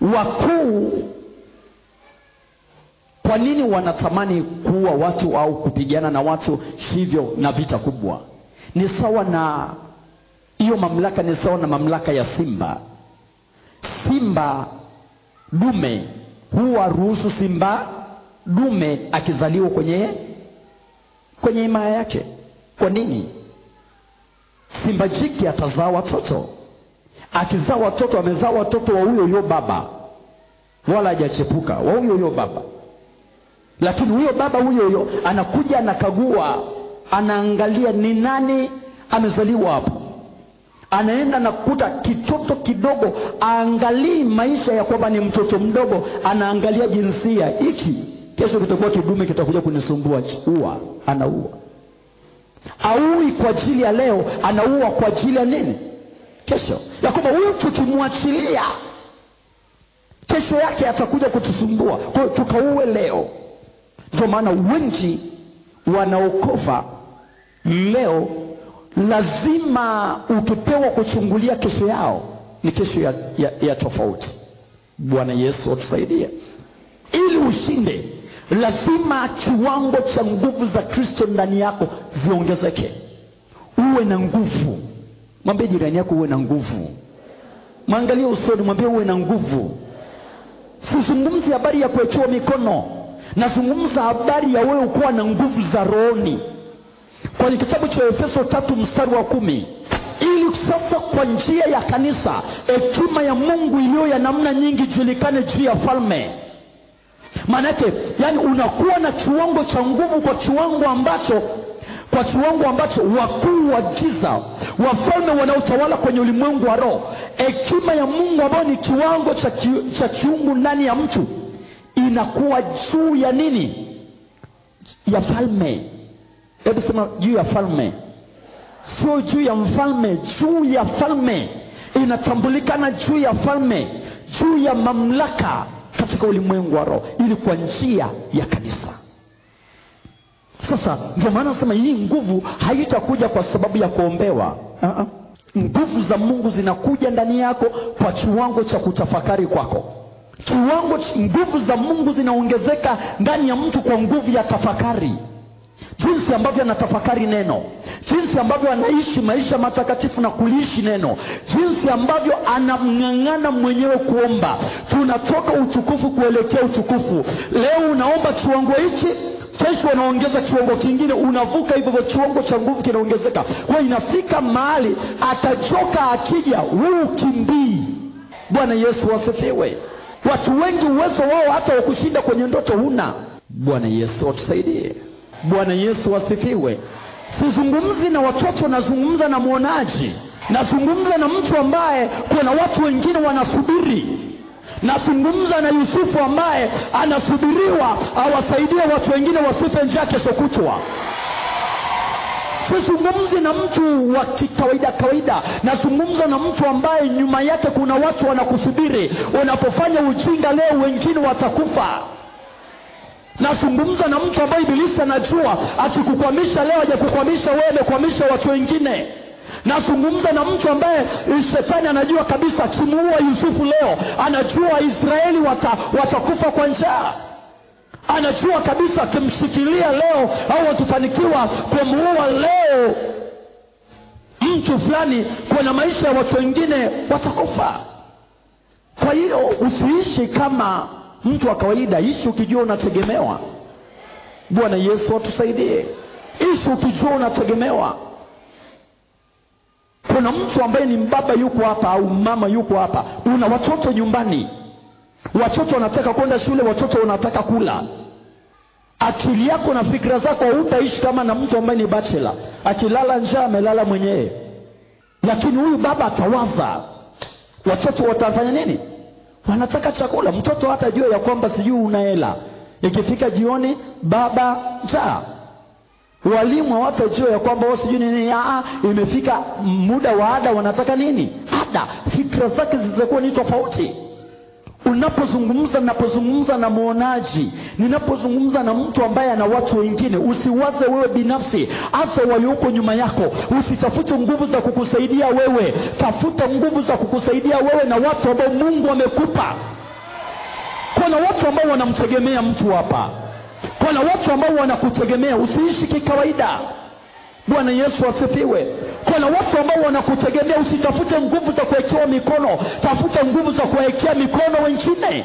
wakuu kwa nini wanatamani kuua watu au kupigana na watu hivyo na vita kubwa? Ni sawa na hiyo mamlaka, ni sawa na mamlaka ya simba. Simba dume huwa ruhusu simba dume akizaliwa kwenye himaya yake. Kwa nini? Simba jike atazaa watoto. Akizaa watoto, amezaa watoto wa huyo baba, wala hajachepuka wa huyo baba. Lakini huyo baba huyo anakuja, anakagua, anaangalia ni nani amezaliwa hapo. Anaenda na kukuta kitoto kidogo, aangalii maisha ya kwamba ni mtoto mdogo, anaangalia jinsia. Hiki kesho kitakuwa kidume, kitakuja kunisumbua. Anaua. Aui kwa ajili ya leo, anaua kwa ajili ya nini? Kesho. Ya kwamba huyu tukimwachilia, kesho yake atakuja kutusumbua. Kwa hiyo tukauwe leo. Ndio maana wengi wanaokofa leo, lazima ukipewa kuchungulia kesho yao, ni kesho ya tofauti. Bwana Yesu atusaidie. Ili ushinde, lazima kiwango cha nguvu za Kristo ndani yako ziongezeke. Uwe na nguvu. Mwambie jirani yako uwe na nguvu. Mwangalie usoni, mwambie uwe na nguvu. Sizungumzi habari ya kuwekewa mikono, nazungumza habari ya wewe kuwa na nguvu za rohoni. Kwa kitabu cha Efeso 3:10, ili sasa kwa njia ya kanisa hekima ya Mungu iliyo ya namna nyingi julikane juu ya falme. Maana yake, yani unakuwa na kiwango cha nguvu kwa kiwango ambacho wakuu wa giza, wafalme wanaotawala kwenye ulimwengu wa roho, hekima ya Mungu ambayo ni kiwango cha kiungu ndani ya mtu, inakuwa juu ya nini? Ya falme. Hebu sema juu ya falme. Sio juu ya mfalme, juu ya falme. Inatambulikana juu ya falme, juu ya mamlaka katika ulimwengu wa roho, ili kwa njia ya kanisa. Sasa ndio maana nasema hii nguvu haitakuja kwa sababu ya kuombewa. Nguvu za Mungu zinakuja ndani yako kwa kiwango cha kutafakari kwako. Nguvu za Mungu zinaongezeka ndani ya mtu kwa nguvu ya tafakari. Jinsi ambavyo anatafakari neno, jinsi ambavyo anaishi maisha matakatifu na kuliishi neno, jinsi ambavyo anamng'ang'ana mwenyewe kuomba. Tunatoka utukufu kuelekea utukufu. Leo unaomba kiwango hichi, kesho unaongeza kiwango kingine, unavuka hivyo, kiwango cha nguvu kinaongezeka. Kwa inafika mahali atachoka, akija wewe ukimbii. Bwana Yesu asifiwe. Watu wengi uwezo wao hata wa kushinda kwenye ndoto huna. Bwana Yesu atusaidie. Bwana Yesu asifiwe. Sizungumzi na watoto, nazungumza na muonaji. Nazungumza na mtu ambaye kuna watu wengine wanasubiri. Nazungumza na Yusufu ambaye anasubiriwa awasaidie watu wengine wasife njaa kesho kutwa. Sizungumzi na mtu wa kawaida. Nazungumza na mtu ambaye nyuma yake kuna watu wanakusubiri. Unapofanya ujinga leo, wengine watakufa. Nazungumza na mtu ambaye Ibilisi anajua akikukwamisha leo hajakukwamisha wewe, amekwamisha watu wengine. Nazungumza na mtu ambaye shetani anajua kabisa akimuua Yusufu leo, anajua Israeli watakufa kwa njaa. Anajua kabisa akimshikilia leo au watufanikiwa kumuua leo mtu fulani, kuna maisha ya watu wengine watakufa. Kwa hiyo usiishi kama mtu wa kawaida, ishi ukijua unategemewa. Bwana Yesu atusaidie. Ishi ukijua unategemewa. Kuna mtu ambaye ni mbaba yuko hapa au mama yuko hapa, una watoto nyumbani. Watoto wanataka kwenda shule, watoto wanataka kula. Akili yako na fikra zako hutaishi kama na mtu ambaye ni bachelor. Akilala njaa amelala mwenyewe. Lakini huyu baba atawaza watoto watafanya nini? Wanataka chakula. Mtoto hata jua ya kwamba sijui una hela. Ikifika jioni baba njaa. Walimu hawatajua ya kwamba wao sijui nini, imefika muda wa ada, wanataka nini? Ada. Fikra zake zisizokuwa ni tofauti. Ninapozungumza na muonaji, ninapozungumza na mtu ambaye ana watu wengine, usiwaze wewe binafsi, hasa walioko nyuma yako. Usitafute nguvu za kukusaidia wewe, tafuta nguvu za kukusaidia wewe na watu ambao Mungu amekupa. Kuna watu ambao wanamtegemea mtu hapa. Kuna watu ambao wanakutegemea, usiishi kikawaida. Bwana Yesu asifiwe. Kuna watu ambao wanakutegemea, usitafute nguvu za kuwekea mikono, tafuta nguvu za kuwekea mikono wengine.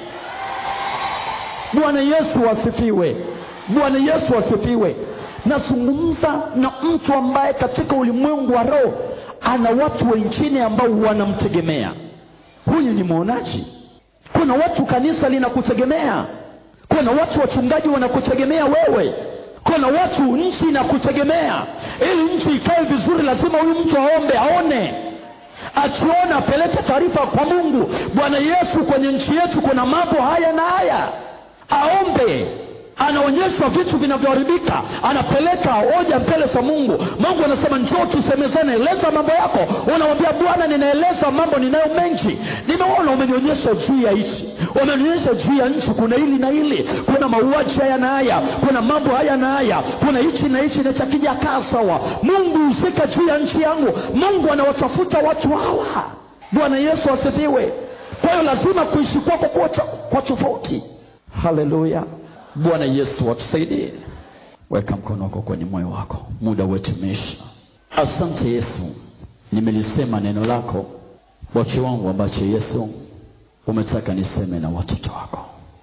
Bwana Yesu asifiwe. Bwana Yesu asifiwe. Nazungumza na mtu ambaye katika ulimwengu wa roho ana watu wengine ambao wanamtegemea. Huyu ni mwonaji. Kuna watu kanisa linakutegemea. Kuna watu wachungaji wanakutegemea wewe. Kuna watu nchi inakutegemea. Ili nchi ikae vizuri lazima huyu mtu aombe, aone. Akiona apeleke taarifa kwa Mungu. Bwana Yesu, kwenye nchi yetu kuna mambo haya na haya. Aombe. Anaonyeshwa vitu vinavyoharibika, anapeleka hoja mbele za Mungu. Mungu anasema njoo tusemezane, eleza mambo yako. Unamwambia Bwana, ninaeleza mambo ninayo mengi. Nimeona umenionyesha juu ya nchi, umenionyesha juu ya nchi kuna hili na hili, kuna mauaji haya na haya, kuna mambo haya na haya, kuna hichi na hichi, na chakija kaa sawa. Mungu usika juu ya nchi yangu. Mungu anawatafuta watu hawa. Bwana Yesu asifiwe. Kwa hiyo lazima kuishi kwako kwa tofauti. Haleluya. Bwana Yesu atusaidie. Weka mkono wako kwenye moyo wako. Muda wetu umeisha. Asante Yesu, nimelisema neno lako kwa kiwango ambacho Yesu umetaka niseme na watoto wako.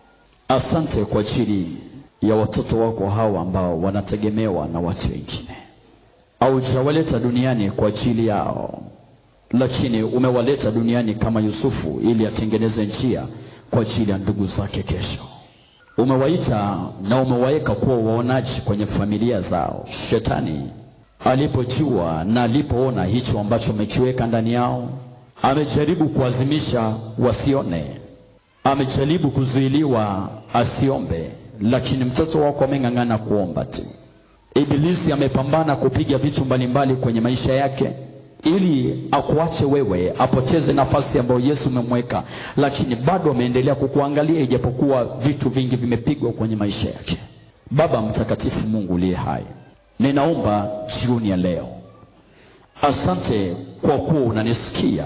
Asante kwa ajili ya watoto wako hawa ambao wanategemewa na watu wengine. Haujawaleta duniani kwa ajili yao, lakini umewaleta duniani kama Yusufu ili atengeneze njia kwa ajili ya ndugu zake kesho. Umewaita na umewaweka kuwa waonaji kwenye familia zao. Shetani alipojua na alipoona hicho ambacho umekiweka ndani yao, amejaribu kuazimisha wasione, amejaribu kuzuiliwa asiombe, lakini mtoto wako ameng'ang'ana kuomba tu. Ibilisi amepambana kupiga vitu mbalimbali kwenye maisha yake ili akuache wewe, apoteze nafasi ambayo Yesu umemweka, lakini bado ameendelea kukuangalia ijapokuwa vitu vingi vimepigwa kwenye maisha yake. Baba mtakatifu, Mungu aliye hai, ninaomba jioni ya leo, asante kwa kuwa unanisikia.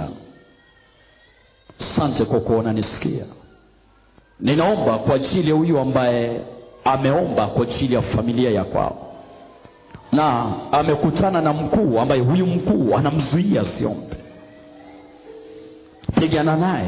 Asante kwa kuwa unanisikia. Ninaomba kwa ajili ya huyu ambaye ameomba kwa ajili ya familia ya kwao, na amekutana na mkuu ambaye huyu mkuu anamzuia asiombe. Pigana naye.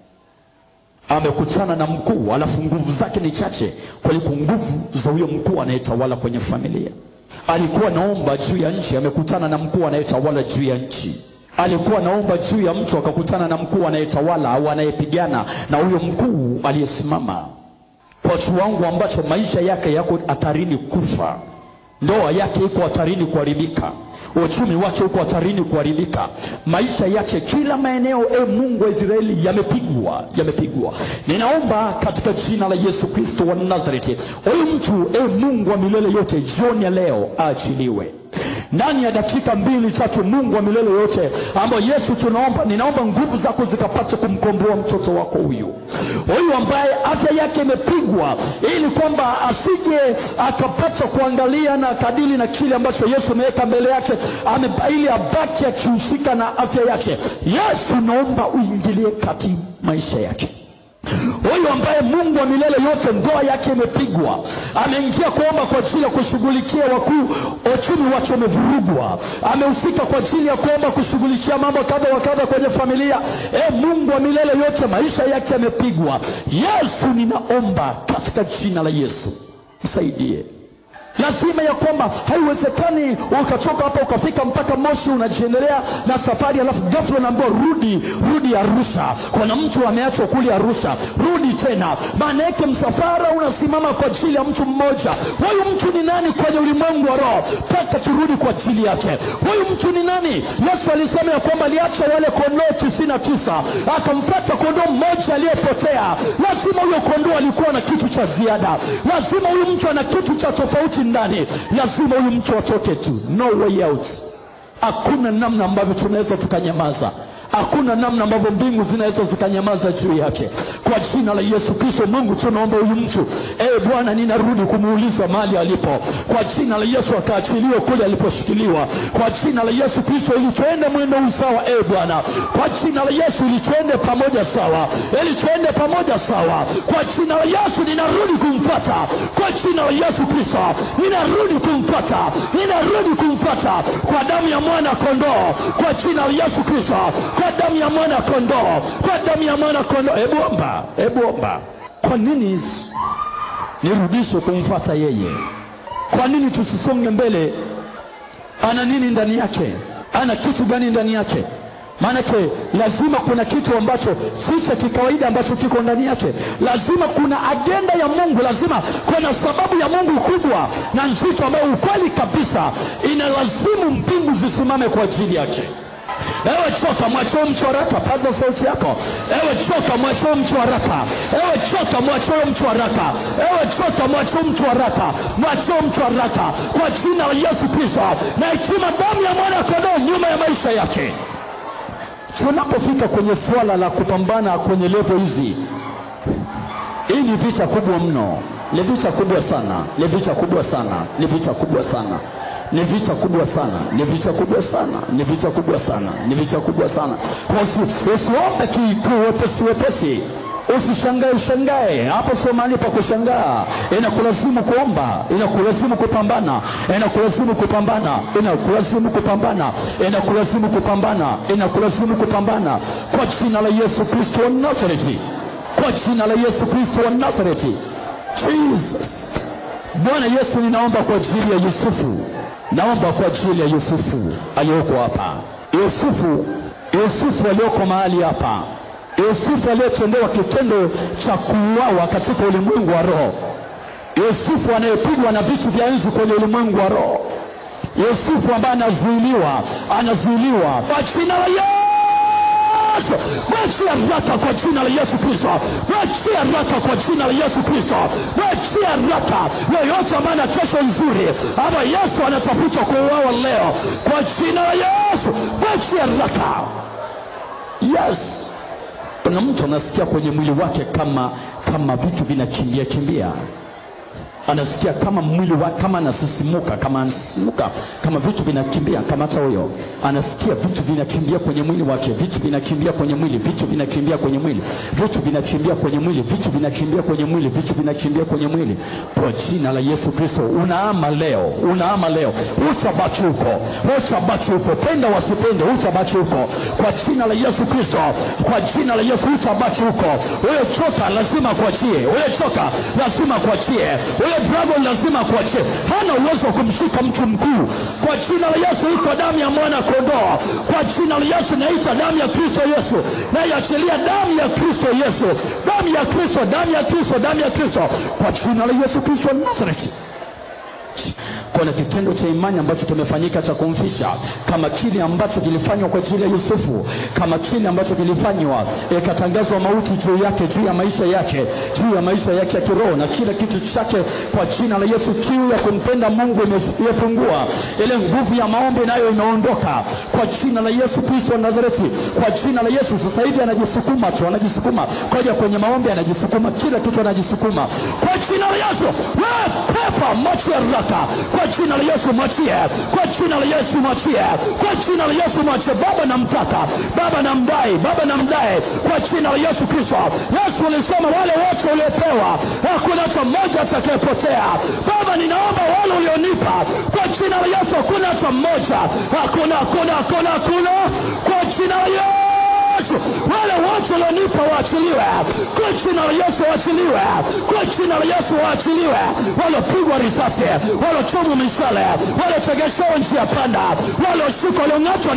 Amekutana na mkuu alafu nguvu zake ni chache kuliko nguvu za huyo mkuu anayetawala kwenye familia. Alikuwa naomba juu ya nchi, amekutana na mkuu anayetawala juu ya nchi. Alikuwa naomba juu ya mtu, akakutana na mkuu anayetawala au anayepigana na huyo mkuu aliyesimama kwa kiwango ambacho maisha yake yako hatarini kufa. Ndoa yake iko hatarini kuharibika. Uchumi wake uko hatarini kuharibika. Maisha yake kila maeneo, Mungu wa Israeli, yamepigwa. Ninaomba katika jina la Yesu Kristo wa Nazareti, huyu mtu, Mungu wa milele yote, jioni ya leo aachiliwe. Ndani ya dakika 2-3, Mungu wa milele yote, ambapo Yesu tunaomba, ninaomba nguvu zako zikapate kumkomboa mtoto wako huyu ambaye afya yake imepigwa, ili kwamba asije akapata kuangalia na kadili na kile ambacho Yesu ameweka mbele yake, ili abaki akihusika na afya yake. Yesu naomba uingilie kati maisha yake. Huyu ambaye Mungu wa milele yote, ndoa yake imepigwa, ameingia kuomba kwa ajili ya kushughulikia wakuu, uchumi wake umevurugwa, amehusika kwa ajili ya kuomba kushughulikia mambo kadha wa kadha kwenye familia. Mungu wa milele yote, maisha yake yamepigwa. Yesu ninaomba katika jina la Yesu, msaidie. Lazima ya kwamba haiwezekani ukatoka hapa ukafika mpaka Moshi unajiendelea na safari, alafu ghafla unaambiwa rudi Arusha. Kuna mtu ameachwa kule Arusha, rudi tena. Maana yake msafara unasimama kwa ajili ya mtu mmoja. Huyu mtu ni nani kwenye ulimwengu wa roho? Paka turudi kwa ajili yake. Huyu mtu ni nani? Yesu alisema ya kwamba aliacha wale kondoo 99 akamfuata kondoo mmoja aliyepotea. Lazima huyo kondoo alikuwa na kitu cha ziada. Lazima huyu mtu ana kitu cha tofauti ndani. Lazima huyu mtu atoke tu. No way out. Hakuna namna ambavyo tunaweza tukanyamaza. Hakuna namna ambavyo mbingu zinaweza zikanyamaza juu yake. Kwa jina la Yesu Kristo, Mungu tunaomba huyu mtu Bwana ninarudi kumuuliza mahali alipo. Kwa jina la Yesu akaachiliwe kule aliposhikiliwa. Kwa jina la Yesu Kristo ili tuende mwendo usawa Bwana. Kwa jina la Yesu ili tuende pamoja sawa. Ili tuende pamoja sawa. Kwa jina la Yesu ninarudi kumfuata. Kwa jina la Yesu Kristo ninarudi kumfuata. Ninarudi kumfuata kwa damu ya mwana kondoo. Kwa jina la Yesu Kristo, kwa damu ya mwana kondoo. Kwa damu ya mwana kondoo. Hebu omba. Kwa nini nirudishwe kumfuata yeye? Kwa nini tusisonge mbele? Ana nini ndani yake? Ana kitu gani ndani yake? Maanake lazima kuna kitu ambacho si cha kikawaida ambacho kiko ndani yake. Lazima kuna agenda ya Mungu. Lazima kuna sababu ya Mungu kubwa na nzito ambayo ukweli kabisa inalazimu mbingu zisimame kwa ajili yake. Ewe choka, mwachie mtu haraka. Paza sauti yako. Ewe choka, mwachie mtu haraka. Ewe choka, mwachie mtu haraka. Ewe choka, mwachie mtu haraka. Mwachie mtu haraka kwa jina la Yesu Kristo. Na hekima damu ya mwana kondoo nyuma ya maisha yake. Tunapofika kwenye swala la kupambana kwenye level hizi, hii ni vita kubwa mno. Ni vita kubwa sana. Ni vita kubwa sana. Ni vita kubwa sana. Ni vita kubwa sana. Ni vita kubwa sana. Ni vita kubwa sana. Ni vita kubwa sana. Usiombe kiwepesi. Usishangae. Hapo sio mahali pa kushangaa. Inakulazimu kuomba, inakulazimu kupambana, inakulazimu kupambana, inakulazimu kupambana, inakulazimu kupambana, inakulazimu kupambana kwa jina la Yesu Kristo wa Nazareti. Kwa jina la Yesu Kristo wa Nazareti. Jesus. Bwana Yesu, ninaomba kwa ajili ya Yusufu. Naomba kwa ajili ya Yusufu aliyoko hapa. Yusufu aliyoko mahali hapa. Yusufu aliyetendewa kitendo cha kuuawa katika ulimwengu wa roho. Yusufu anayepigwa na vitu vya enzi kwenye ulimwengu wa roho. Yusufu ambaye anazuiliwa kwa jina la Yesu. Mwachia haraka kwa jina la Yesu Kristo. Mwachia haraka kwa jina la Yesu Kristo. Mwachia haraka yoyote ambaye ana kesho nzuri ama Yesu anatafuta kuuawa leo kwa jina la Yesu. Mwachia haraka. Yes. Kuna mtu anasikia kwenye mwili wake kama vitu vinakimbia. Anasikia kama mwili wake kama anasisimuka, kama vitu vinakimbia. Kama hata huyo anasikia vitu vinakimbia kwenye mwili wake, vitu vinakimbia kwenye mwili, vitu vinakimbia kwenye mwili, vitu vinakimbia kwenye mwili, vitu vinakimbia kwenye mwili, vitu vinakimbia kwenye mwili. Kwa jina la Yesu Kristo, unaama leo. Utabaki huko. Penda wasipende, utabaki huko. Kwa jina la Yesu Kristo, kwa jina la Yesu utabaki huko. Wewe choka lazima kuachie. Dragon lazima kuachie. Hana uwezo wa kumshika mtu mkuu. Kwa jina la Yesu iko damu ya mwana kondoo. Kwa jina la Yesu naita damu ya Kristo Yesu. Na iachilia damu ya Kristo Yesu. Damu ya Kristo. Kwa jina la Yesu Kristo Nazareti. Kuna kitendo cha imani ambacho kimefanyika cha kumfisha, kama kile ambacho kilifanywa kwa ajili ya Yusufu, kama kile ambacho kilifanywa ikatangazwa mauti juu yake, juu ya maisha yake ya kiroho na kila kitu chake. Kwa jina la Yesu, kiu ya kumpenda Mungu imepungua, ile nguvu ya maombi nayo imeondoka kwa jina la Yesu Kristo wa Nazareti. Kwa jina la Yesu sasa hivi anajisukuma koja kwenye maombi, anajisukuma kila kitu, anajisukuma kwa jina la Yesu. Wewe pepa mwachie haraka kwa jina la Yesu, mwachie kwa jina la Yesu, mwachie kwa jina la Yesu, mwachie. Baba namtaka, baba namdai kwa jina la Yesu Kristo. Yesu alisema wale wote waliopewa hakuna hata mmoja atakayepotea. Baba ninaomba wale ulionipa kwa jina la Yesu hakuna hata mmoja, hakuna kwa jina la Yesu. Wale wote walionipa waachiliwe kwa jina la Yesu, waachiliwe kwa jina la Yesu, waachiliwe. Walopigwa risasi, walochomwa mishale, walotegeshewa njia panda, walioshikwa, waliong'atwa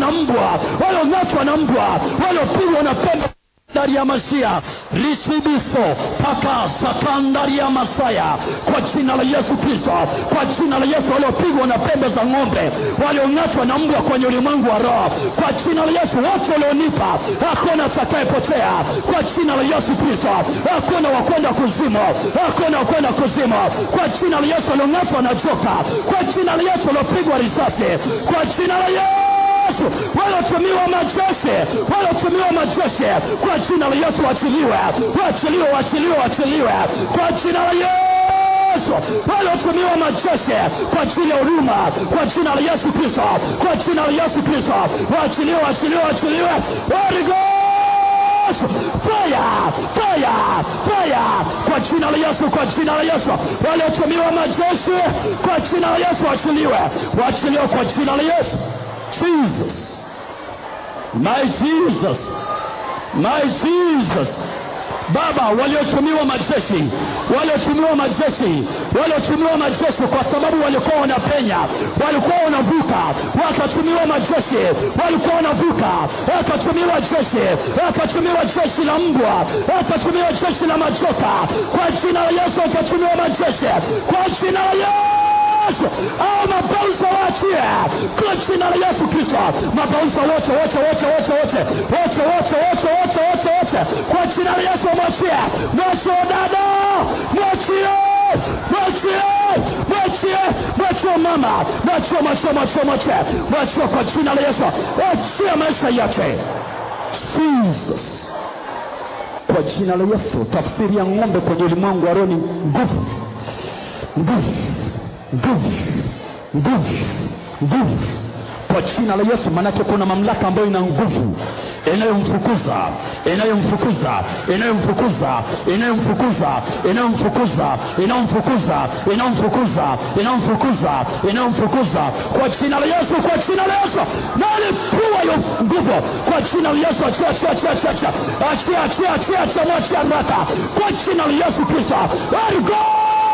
na mbwa, waliopigwa na pembe ndani ya Masia ritibiso paka sakandari ya Masaya. Kwa jina la Yesu Kristo, kwa jina la Yesu, waliopigwa na pembe za ng'ombe, waliong'atwa na mbwa kwenye ulimwengu wa roho, kwa jina la Yesu, wote walionipa hakuna atakayepotea. Kwa jina la Yesu Kristo, hakuna wakwenda kuzimu. Kwa jina la Yesu, waliong'atwa na joka, kwa jina la Yesu, waliopigwa risasi, kwa jina la Yesu, walotumiwa majeshi, kwa jina la Yesu, waachiliwe kwa jina la Yesu. Yesu. Waliotumiwa majeshi kwa ajili ya huduma, kwa jina la Yesu Kristo, kwa jina la Yesu Kristo, waachiliwe, waachiliwe, waachiliwe. Holy Ghost, fire, fire, fire, kwa jina la Yesu, kwa jina la Yesu. Waliotumiwa majeshi kwa jina la Yesu, waachiliwe, waachiliwe kwa jina la Yesu. Jesus, my Jesus, my Jesus. Baba, waliotumiwa majeshi, waliotumiwa majeshi, waliotumiwa majeshi kwa sababu walikuwa wanapenya, walikuwa wanavuka, wakatumiwa majeshi, walikuwa wanavuka, wakatumiwa jeshi, wakatumiwa jeshi la mbwa, wakatumiwa jeshi la majoka, kwa jina la Yesu wakatumiwa majeshi, kwa jina la Yesu. Au mabauza waachie kwa jina la Yesu Kristo. Mabauza wote wote wote wote wote wote wote wote wote wote wote kwa jina la Yesu mwachie. Mwachie dada, mwachie, mwachie, mwachie, mwachie mama, mwachie, mwachie, mwachie, mwachie, mwachie kwa jina la Yesu. Mwachie maisha yake. Jesus. Kwa jina la Yesu. Tafsiri ya ng'ombe kwenye ulimwengu wa roho ni nguvu. Nguvu. Nguvu, nguvu, nguvu. Kwa jina la Yesu, manake kuna mamlaka ambayo ina nguvu, inayomfukuza, inayomfukuza, inayomfukuza, inayomfukuza, inayomfukuza, inayomfukuza, inayomfukuza, inayomfukuza, inayomfukuza. Kwa jina la Yesu, kwa jina la Yesu. Na alipua hiyo nguvu kwa jina la Yesu. Achia, achia, achia, achia, achia, achia, achia, achia, mwachia haraka kwa jina la Yesu Kristo. Let go.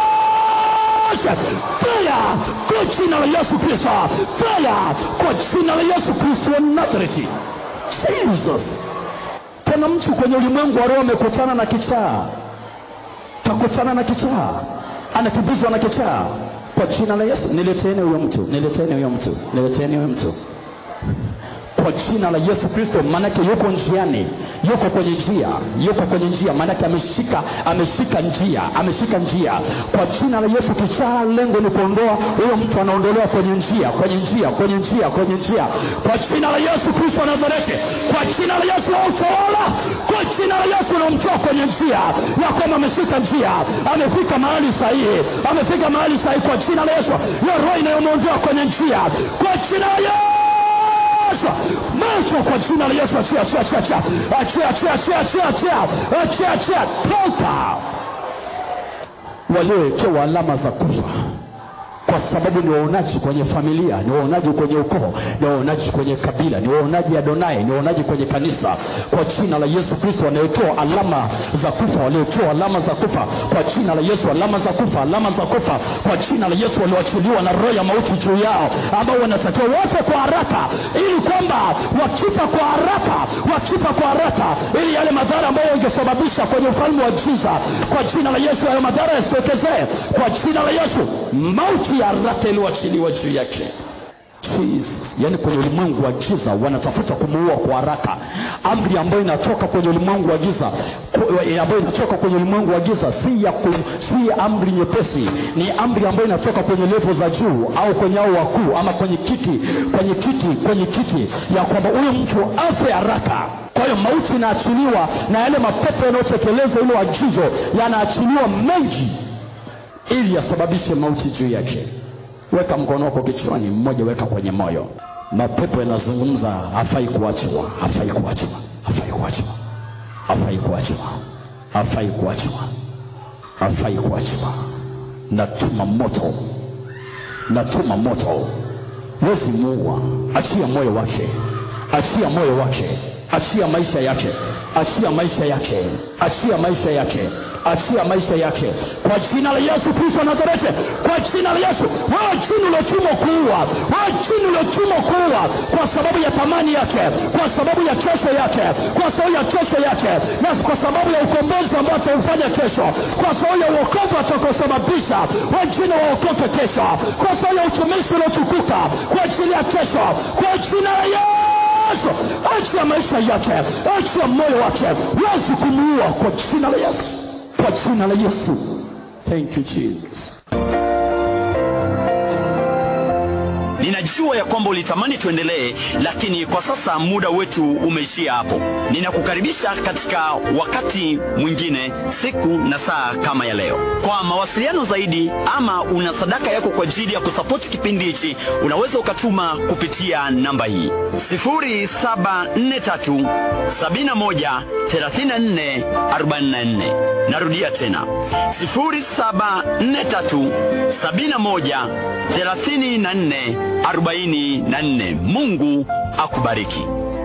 Fire kwa jina la Yesu Kristo. Fire kwa jina la Yesu Kristo wa Nazareti. Jesus. Kuna mtu kwenye ulimwengu wa roho amekutana na kichaa. Kakutana na kichaa. Anakimbizwa na kichaa. Kwa jina la Yesu, nileteeni huyo mtu, nileteeni huyo mtu, nileteeni huyo mtu. Kwa jina la Yesu Kristo, manake yuko njiani, yuko kwenye njia, yuko kwenye njia, manake ameshika njia, ameshika njia. Kwa jina la Yesu, kichaa lengo ni kuondoa huyo mtu, anaondolewa kwenye njia, kwenye njia, kwenye njia, kwenye njia. Kwa jina la Yesu Kristo wa Nazareti, kwa jina la Yesu wa utawala, kwa jina la Yesu unamtoa kwenye njia, na kama ameshika njia, amefika mahali sahihi, amefika mahali sahihi kwa jina la Yesu. Hiyo roho inayomuondoa kwenye njia, kwa jina la Yesu. Macho kwa jina la Yesu. Achia, achia, achia, achia, achia, achia, achia, achia, achia, achia, toka. Waliowekewa alama za kufa kwa sababu ni waonaji kwenye familia, ni waonaji kwenye ukoo, ni waonaji kwenye kabila, ni waonaji Adonai, ni waonaji kwenye kanisa. Kwa jina la Yesu Kristo, wanaotoa alama za kufa, waliotoa alama za kufa kwa jina la Yesu, alama za kufa, alama za kufa kwa jina la Yesu, walioachiliwa na roho ya mauti juu yao, ambao wanatakiwa wafe kwa haraka, ili kwamba wakifa kwa haraka, wakifa kwa haraka, ili yale madhara ambayo yangesababisha kwenye ufalme wa giza, kwa jina la Yesu hayo madhara yasitokezee. Kwa jina la Yesu, mauti ya haraka iliyoachiliwa juu yake. Jesus. Yani kwenye ulimwengu wa giza wanatafuta kumuua kwa haraka. Amri ambayo inatoka kwenye ulimwengu wa giza, ambayo inatoka kwenye ulimwengu wa giza si amri nyepesi, ni amri ambayo inatoka kwenye level za juu, au kwenye hao wakuu, ama kwenye kiti ya kwamba huyo mtu afe haraka. Kwa hiyo mauti inaachiliwa, na yale mapepo yanayotekeleza ile agizo yanaachiliwa mengi, ili yasababishe mauti juu yake. Weka mkono wako kichwani, mmoja weka kwenye moyo. Mapepo yanazungumza, hafai kuachwa, hafai kuachwa, hafai kuachwa, hafai kuachwa, hafai kuachwa, hafai kuachwa. Natuma moto, natuma moto. Wezi muua, achia moyo wake, achia moyo wake, achia maisha yake, achia maisha yake, achia maisha yake, achia maisha yake kwa jina la Yesu Kristo wa Nazareti. Kwa jina la Yesu, wewe jini uliotumwa kuua, wewe jini uliotumwa kuua kwa sababu ya thamani yake, kwa sababu ya kesho yake, kwa sababu ya kesho yake, na kwa sababu ya ukombozi ambao ataufanya kesho, kwa sababu ya wokovu atakosababisha wewe jini waokoke kesho, kwa sababu ya utumishi uliotukuka kwa ajili ya kesho, kwa jina la Yesu. Achia maisha yake, achia moyo wake, wezi kumuua kwa jina la Yesu, kwa jina la Yesu. Thank you Jesus. Ninajua ya kwamba ulitamani tuendelee, lakini kwa sasa muda wetu umeishia hapo. Ninakukaribisha katika wakati mwingine, siku na saa kama ya leo. Kwa mawasiliano zaidi ama una sadaka yako kwa ajili ya kusapoti kipindi hichi, unaweza ukatuma kupitia namba hii 0743713444. Narudia tena 0743713444. Mungu akubariki.